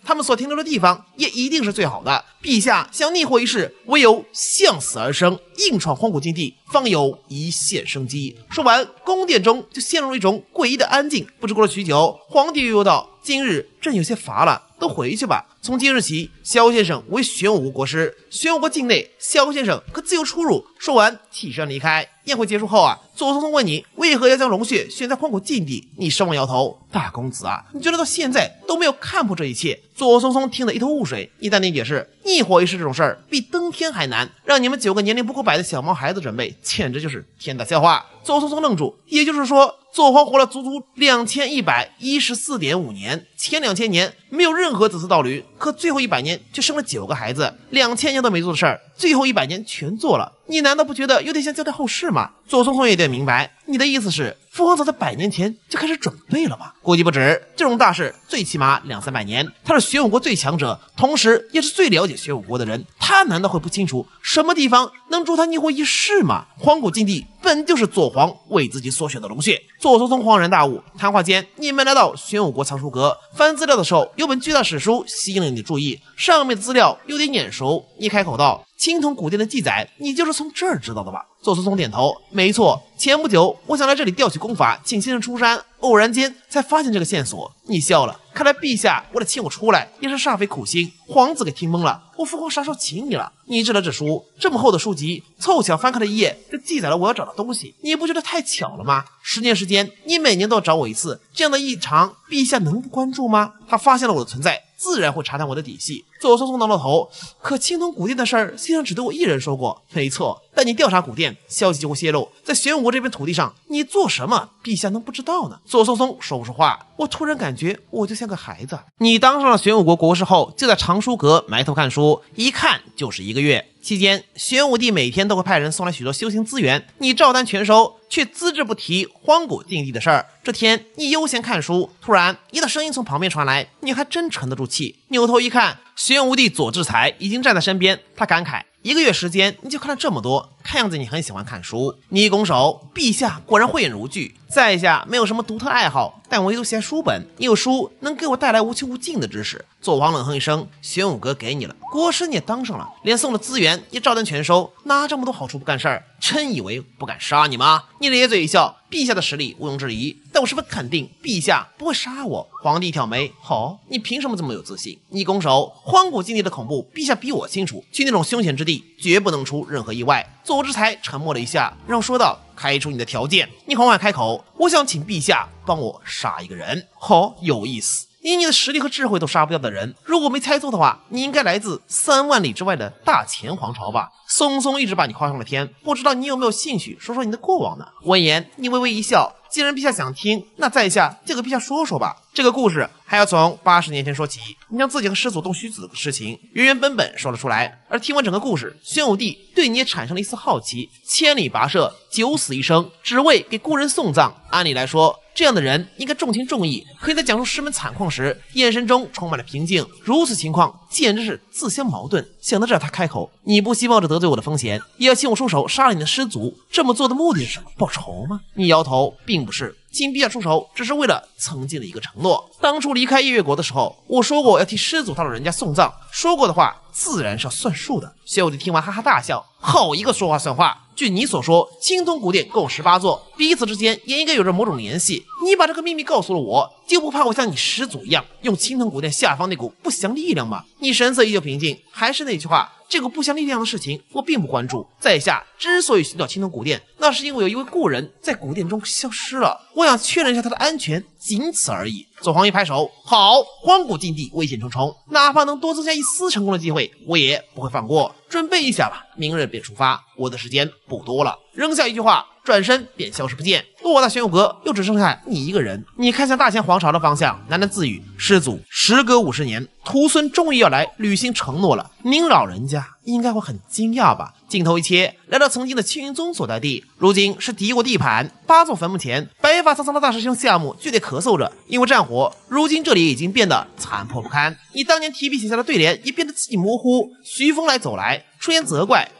他们所停留的地方也一定是最好的。陛下想逆祸一世，唯有向死而生，硬闯荒古禁地，方有一线生机。说完，宫殿中就陷入了一种诡异的安静。不知过了许久，皇帝又又道：“今日朕有些乏了，都回去吧。从今日起，萧先生为玄武国国师，玄武国境内，萧先生可自由出入。”说完，起身离开。宴会结束后啊，左聪聪问你为何要将龙血选在荒古禁地，你声望摇头：“大公子啊，你觉得到现在都没有看破这一切？”左聪聪听得一头雾水，你淡定解释：“逆火一世这种事儿比登天还难，让你们九个年龄不过百的小毛孩子准备，简直就是天大笑话。”左聪聪愣住，也就是说，左皇活了足足两千一百一十四点五年，前两千年没有任何子嗣道侣，可最后一百年却生了九个孩子，两千年都没做的事儿，最后一百年全做了。你难道不觉得有点像交代后事吗？左聪聪也得明白，你的意思是父皇早在百年前就开始准备了吗？估计不止，这种大事最起码两三百年。他是玄武国最强者，同时也是最了解玄武国的人，他难道会不清楚什么地方能助他逆祸一世吗？荒古禁地本就是左皇为自己所选的龙穴。左聪聪恍然大悟，谈话间，你们来到玄武国藏书阁，翻资料的时候，有本巨大史书吸引了你的注意，上面的资料有点眼熟。你开口道：“青铜古殿的记载，你就是从这儿知道的吧？”左聪聪点头，没错，前不久我想来这里调取功法，请先生出山，偶然间才发现这个线索。你笑了，看来陛下为了请我出来，也是煞费苦心。皇子给听懵了，我父皇啥时候请你了？你知道这书这么厚的书籍，凑巧翻开了一页，就记载了我要找的东西，你不觉得太巧了吗？十年时间，你每年都要找我一次，这样的异常，陛下能不关注吗？他发现了我的存在，自然会查探我的底细。左聪聪挠挠头，可青铜古殿的事儿，先生只对我一人说过。没错，但你调查古殿，消息就会泄露，在玄武国这片土地上，你做什么，陛下能不知道呢？左聪聪说不出话，我突然感觉我就像个孩子。你当上了玄武国国师后，就在藏书阁埋头看书，一看就是一个月。期间，玄武帝每天都会派人送来许多修行资源，你照单全收，却只字不提荒古禁地的事儿。这天，你悠闲看书，突然一道声音从旁边传来，你还真沉得住气。扭头一看，玄武帝左智才已经站在身边，他感慨：一个月时间你就看了这么多，看样子你很喜欢看书。你一拱手，陛下果然慧眼如炬，在下没有什么独特爱好，但唯独喜爱书本，你有书能给我带来无穷无尽的知识。左皇冷哼一声，玄武阁给你了，国师你也当上了，连送的资源也照单全收，拿这么多好处不干事儿，真以为不敢杀你吗？你咧嘴一笑，陛下的实力毋庸置疑，但我十分肯定陛下不会杀我。皇帝挑眉，好、哦，你凭什么这么有自信？你拱手，荒古禁地的恐怖，陛下比我清楚，去那种凶险之地，绝不能出任何意外。左智才沉默了一下，然后说道：“开出你的条件。”你缓缓开口，我想请陛下帮我杀一个人。好、哦，有意思。以你的实力和智慧都杀不掉的人，如果没猜错的话，你应该来自三万里之外的大前皇朝吧？松松一直把你夸上了天，不知道你有没有兴趣说说你的过往呢？闻言，你微微一笑，既然陛下想听，那在下就给陛下说说吧。这个故事还要从八十年前说起，你将自己和师祖动虚子的事情原原本本说了出来。而听完整个故事，玄武帝对你也产生了一丝好奇，千里跋涉，九死一生，只为给故人送葬。按理来说，这样的人应该重情重义，可以在讲述师门惨况时，眼神中充满了平静。如此情况简直是自相矛盾。想到这儿，他开口：“你不惜冒着得罪我的风险，也要请我出手杀了你的师祖，这么做的目的是什么？报仇吗？”你摇头，并不是。请陛下出手，只是为了曾经的一个承诺。当初离开夜月国的时候，我说过要替师祖他老人家送葬，说过的话自然是要算数的。玄武帝听完哈哈大笑，好一个说话算话。据你所说，青铜古殿共十八座，彼此之间也应该有着某种联系。你把这个秘密告诉了我，就不怕我像你师祖一样用青铜古殿下方那股不祥力量吗？你神色依旧平静，还是那句话，这股不祥力量的事情我并不关注。在下之所以寻找青铜古殿，那是因为有一位故人在古殿中消失了，我想确认一下他的安全，仅此而已。左皇一拍手，好，荒古禁地危险重重，哪怕能多增加一丝成功的机会，我也不会放过。准备一下吧，明日便出发，我的时间不多了。扔下一句话，转身便消失不见。偌大玄武阁又只剩下你一个人。你看向大前皇朝的方向，喃喃自语：师祖，时隔五十年，徒孙终于要来履行承诺了，您老人家应该会很惊讶吧？镜头一切，来到曾经的青云宗所在地，如今是敌国地盘。八座坟墓前，白发苍苍的大师兄夏目剧烈咳嗽着，因为战火，如今这里已经变得残破不堪。你当年提笔写下的对联也变得字迹模糊。徐风来走来，出言责怪，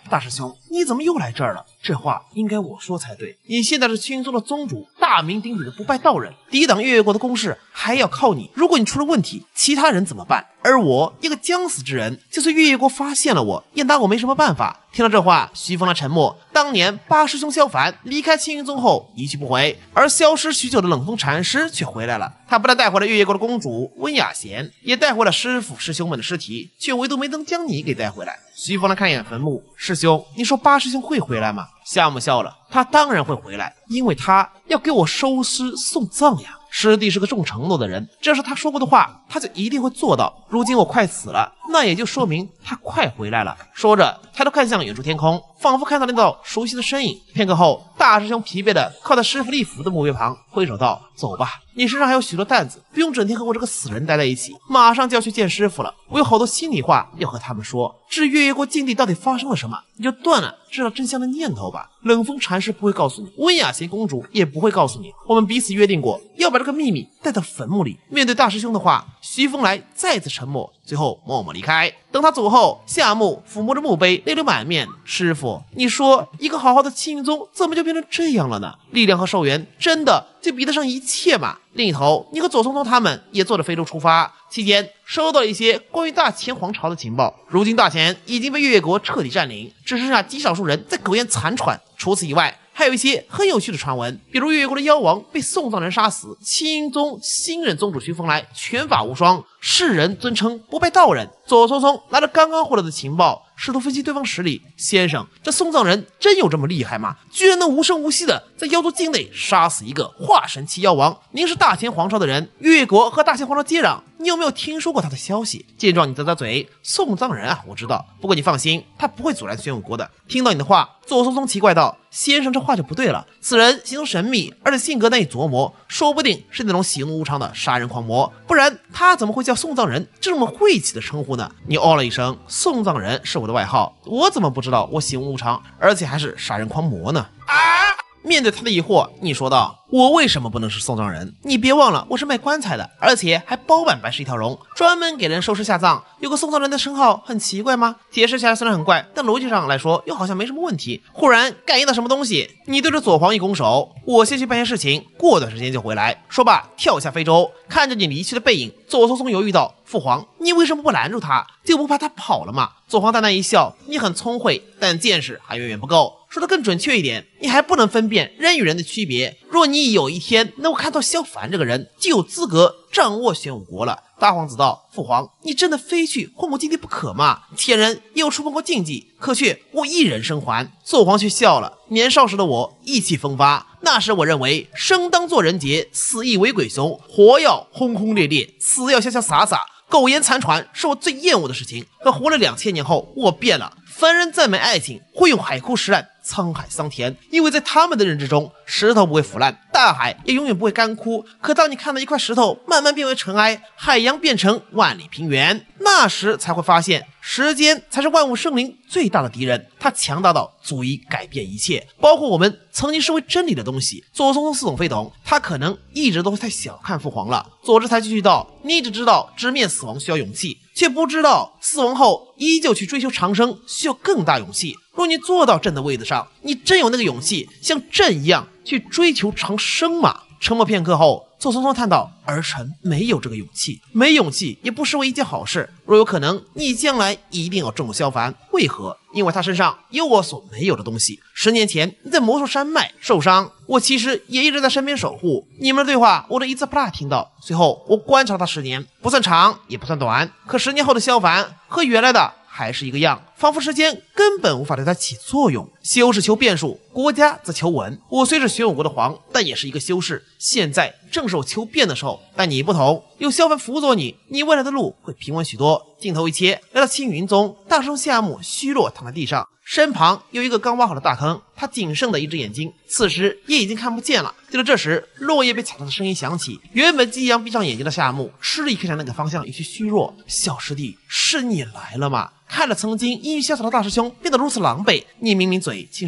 大师兄，你怎么又来这儿了？这话应该我说才对。你现在是青云宗的宗主，大名鼎鼎的不败道人，抵挡月月国的攻势还要靠你。如果你出了问题，其他人怎么办？而我一个将死之人，就算月月国发现了我，也拿我没什么办法。听到这话，徐峰的沉默。当年八师兄萧凡离开青云宗后一去不回，而消失许久的冷风禅师却回来了。他不但带回了月月国的公主温雅贤，也带回了师傅师兄们的尸体，却唯独没能将你给带回来。徐峰来看一眼坟墓，师兄，你说八师兄会回来吗？夏目笑了，他当然会回来，因为他要给我收尸送葬呀。师弟是个重承诺的人，这是他说过的话，他就一定会做到。如今我快死了，那也就说明他快回来了。说着，抬头看向远处天空，仿佛看到那道熟悉的身影。片刻后，大师兄疲惫的靠在师傅立符的墓碑旁，挥手道：“走吧，你身上还有许多担子，不用整天和我这个死人待在一起。马上就要去见师傅了，我有好多心里话要和他们说。至于月月国境地到底发生了什么，你就断了知道真相的念头吧。冷风禅师不会告诉你，温雅贤公主也不会告诉你。我们彼此约定过，要把这个秘密带到坟墓里。”面对大师兄的话，徐峰来再次沉默，最后默默离开。等他走后，夏目抚摸着墓碑，泪流满面。师傅，你说一个好好的青云宗怎么就变成这样了呢？力量和寿元真的就比得上一切吗？另一头，你和左宗宗他们也坐着飞舟出发，期间收到了一些关于大前皇朝的情报。如今大前已经被月月国彻底占领，只剩下极少数人在苟延残喘。除此以外，还有一些很有趣的传闻，比如月月国的妖王被送葬人杀死，青云宗新任宗主徐峰来拳法无双，世人尊称不败道人。左聪聪拿着刚刚获得的情报，试图分析对方实力。先生，这送葬人真有这么厉害吗？居然能无声无息的在妖族境内杀死一个化神期妖王。您是大前皇朝的人，月月国和大前皇朝接壤，你有没有听说过他的消息？见状，你咂咂嘴，送葬人啊，我知道，不过你放心，他不会阻拦玄武国的。听到你的话，左聪聪奇怪道：“先生，这话就不对了。此人行踪神秘，而且性格难以琢磨，说不定是那种喜怒无常的杀人狂魔，不然他怎么会叫送葬人这么晦气的称呼呢？”你哦了一声，送葬人是我的外号，我怎么不知道我喜怒无常，而且还是杀人狂魔呢？啊！面对他的疑惑，你说道：“我为什么不能是送葬人？你别忘了，我是卖棺材的，而且还包办白石一条龙，专门给人收尸下葬。有个送葬人的称号，很奇怪吗？”解释起来虽然很怪，但逻辑上来说又好像没什么问题。忽然感应到什么东西，你对着左皇一拱手：“我先去办些事情，过段时间就回来。”说罢跳下飞舟，看着你离去的背影，左松松犹豫道：“父皇，你为什么不拦住他？就不怕他跑了吗？”左皇淡淡一笑：“你很聪慧，但见识还远远不够。说的更准确一点，你还不能分辨人与人的区别。若你有一天能够看到萧凡这个人，就有资格掌握玄武国了。”大皇子道：“父皇，你真的非去混过境地不可吗？前人也有触碰过禁忌，可却我一人生还。”左皇却笑了。年少时的我意气风发，那时我认为生当作人杰，死亦为鬼雄，活要轰轰烈烈，死要潇潇洒洒，苟延残喘是我最厌恶的事情。可活了两千年后，我变了。凡人赞美爱情，会用海枯石烂、沧海桑田，因为在他们的认知中，石头不会腐烂，大海也永远不会干枯。可当你看到一块石头慢慢变为尘埃，海洋变成万里平原，那时才会发现，时间才是万物生灵最大的敌人，它强大到足以改变一切，包括我们曾经视为真理的东西。左松松似懂非懂，他可能一直都太小看父皇了。左之才继续道：“你只知道直面死亡需要勇气，却不知道死亡后依旧去追求长生需要更大勇气。若你坐到朕的位子上，你真有那个勇气像朕一样去追求长生吗？”沉默片刻后，左松松叹道：“儿臣没有这个勇气，没勇气也不失为一件好事。若有可能，你将来一定要重用萧凡。为何？因为他身上有我所没有的东西。十年前你在魔兽山脉受伤，我其实也一直在身边守护。你们的对话，我都一字不落听到。随后我观察他十年，不算长，也不算短。可十年后的萧凡和原来的还是一个样，仿佛时间根本无法对他起作用。修士求变数，国家则求稳。我虽是玄武国的皇，但也是一个修士。现在正是我求变的时候，但你不同，有萧凡辅佐你，你未来的路会平稳许多。镜头一切，来到青云宗，大师兄夏目虚弱躺在地上，身旁有一个刚挖好的大坑，他仅剩的一只眼睛此时也已经看不见了。就在这时，落叶被踩到的声音响起，原本即将闭上眼睛的夏目吃力看向那个方向，有些虚弱。小师弟，是你来了吗？看着曾经阴郁潇洒的大师兄变得如此狼狈，你抿抿嘴轻声道：“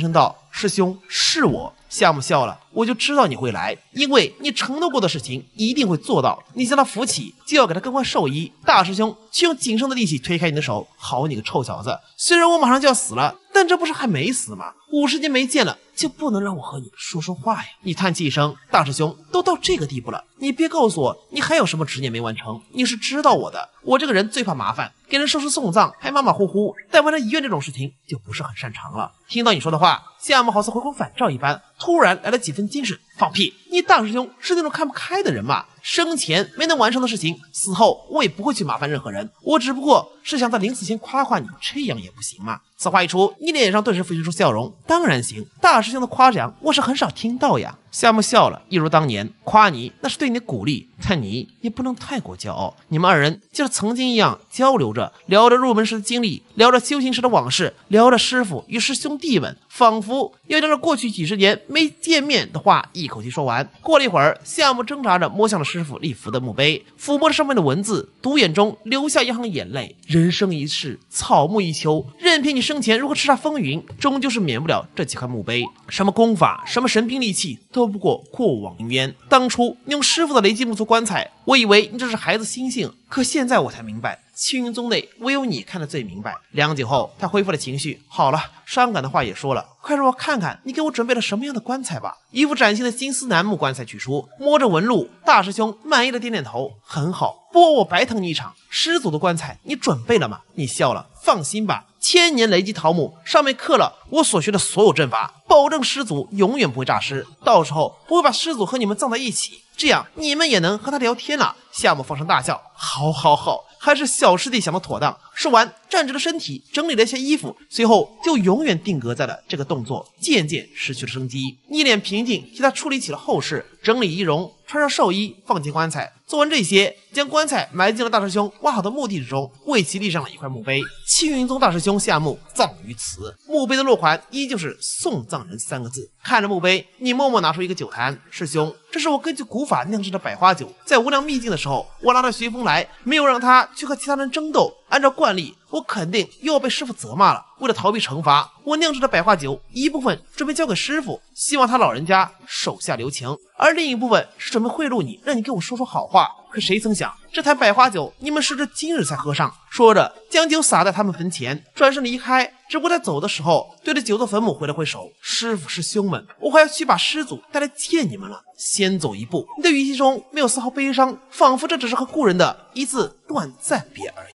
师兄，是我。夏木笑了，我就知道你会来，因为你承诺过的事情一定会做到。你将他扶起，就要给他更换寿衣。大师兄却用仅剩的力气推开你的手。好你个臭小子，虽然我马上就要死了，但这不是还没死吗？五十年没见了，就不能让我和你说说话呀？你叹气一声，大师兄，都到这个地步了，你别告诉我你还有什么执念没完成。你是知道我的，我这个人最怕麻烦，给人收尸送葬还马马虎虎，但完成遗愿这种事情就不是很擅长了。听到你说的话，夏木好似回光返照一般，突然来了几分精神。放屁！你大师兄是那种看不开的人吗？生前没能完成的事情，死后我也不会去麻烦任何人，我只不过是想在临死前夸夸你，这样也不行吗？此话一出，你脸上顿时浮现出笑容。当然行，大师兄的夸奖我是很少听到呀。夏木笑了，一如当年，夸你那是对你的鼓励，但你也不能太过骄傲。你们二人就像曾经一样交流着，聊着入门时的经历，聊着修行时的往事，聊着师傅与师兄弟们，仿佛要将这过去几十年没见面的话一口气说完。过了一会儿，夏木挣扎着摸向了师傅立符的墓碑，抚摸着上面的文字，独眼中流下一行眼泪。人生一世，草木一秋，任凭你生前如何叱咤风云，终究是免不了这几块墓碑。什么功法，什么神兵利器，都不过过往云烟。当初你用师傅的雷击木做棺材，我以为你这是孩子心性，可现在我才明白，青云宗内唯有你看得最明白。良久后，他恢复了情绪。好了，伤感的话也说了，快让我看看你给我准备了什么样的棺材吧。一副崭新的金丝楠木棺材取出，摸着纹路，大师兄满意的点点头，很好，不过我白疼你一场。师祖的棺材你准备了吗？你笑了，放心吧，千年雷击桃木，上面刻了我所学的所有阵法，保证师祖永远不会诈尸。到时候我会把师祖和你们葬在一起，这样你们也能和他聊天了。夏木放声大笑，好好好，还是小师弟想的妥当。说完，站直了身体，整理了一些衣服，随后就永远定格在了这个动作，渐渐失去了生机。一脸平静，替他处理起了后事，整理仪容，穿上寿衣，放进棺材。做完这些，将棺材埋进了大师兄挖好的墓地之中，为其立上了一块墓碑。青云宗大师兄夏木葬于此。墓碑的落款依旧是送葬人三个字。看着墓碑，你默默拿出一个酒坛，师兄，这是我根据古法酿制的百花酒，在无量秘境的时候，我拉着徐峰来，没有让他去和其他人争斗，按照惯例，我肯定又要被师傅责骂了。为了逃避惩罚，我酿制的百花酒一部分准备交给师傅，希望他老人家手下留情，而另一部分是准备贿赂你，让你给我说说好话。可谁曾想，这坛百花酒你们时至今日才喝上。说着，将酒洒在他们坟前，转身离开。只不过在走的时候，对着九座坟墓挥了挥手：“师傅师兄们，我还要去把师祖带来见你们了。”先走一步。你的语气中没有丝毫悲伤，仿佛这只是和故人的一次短暂别而已。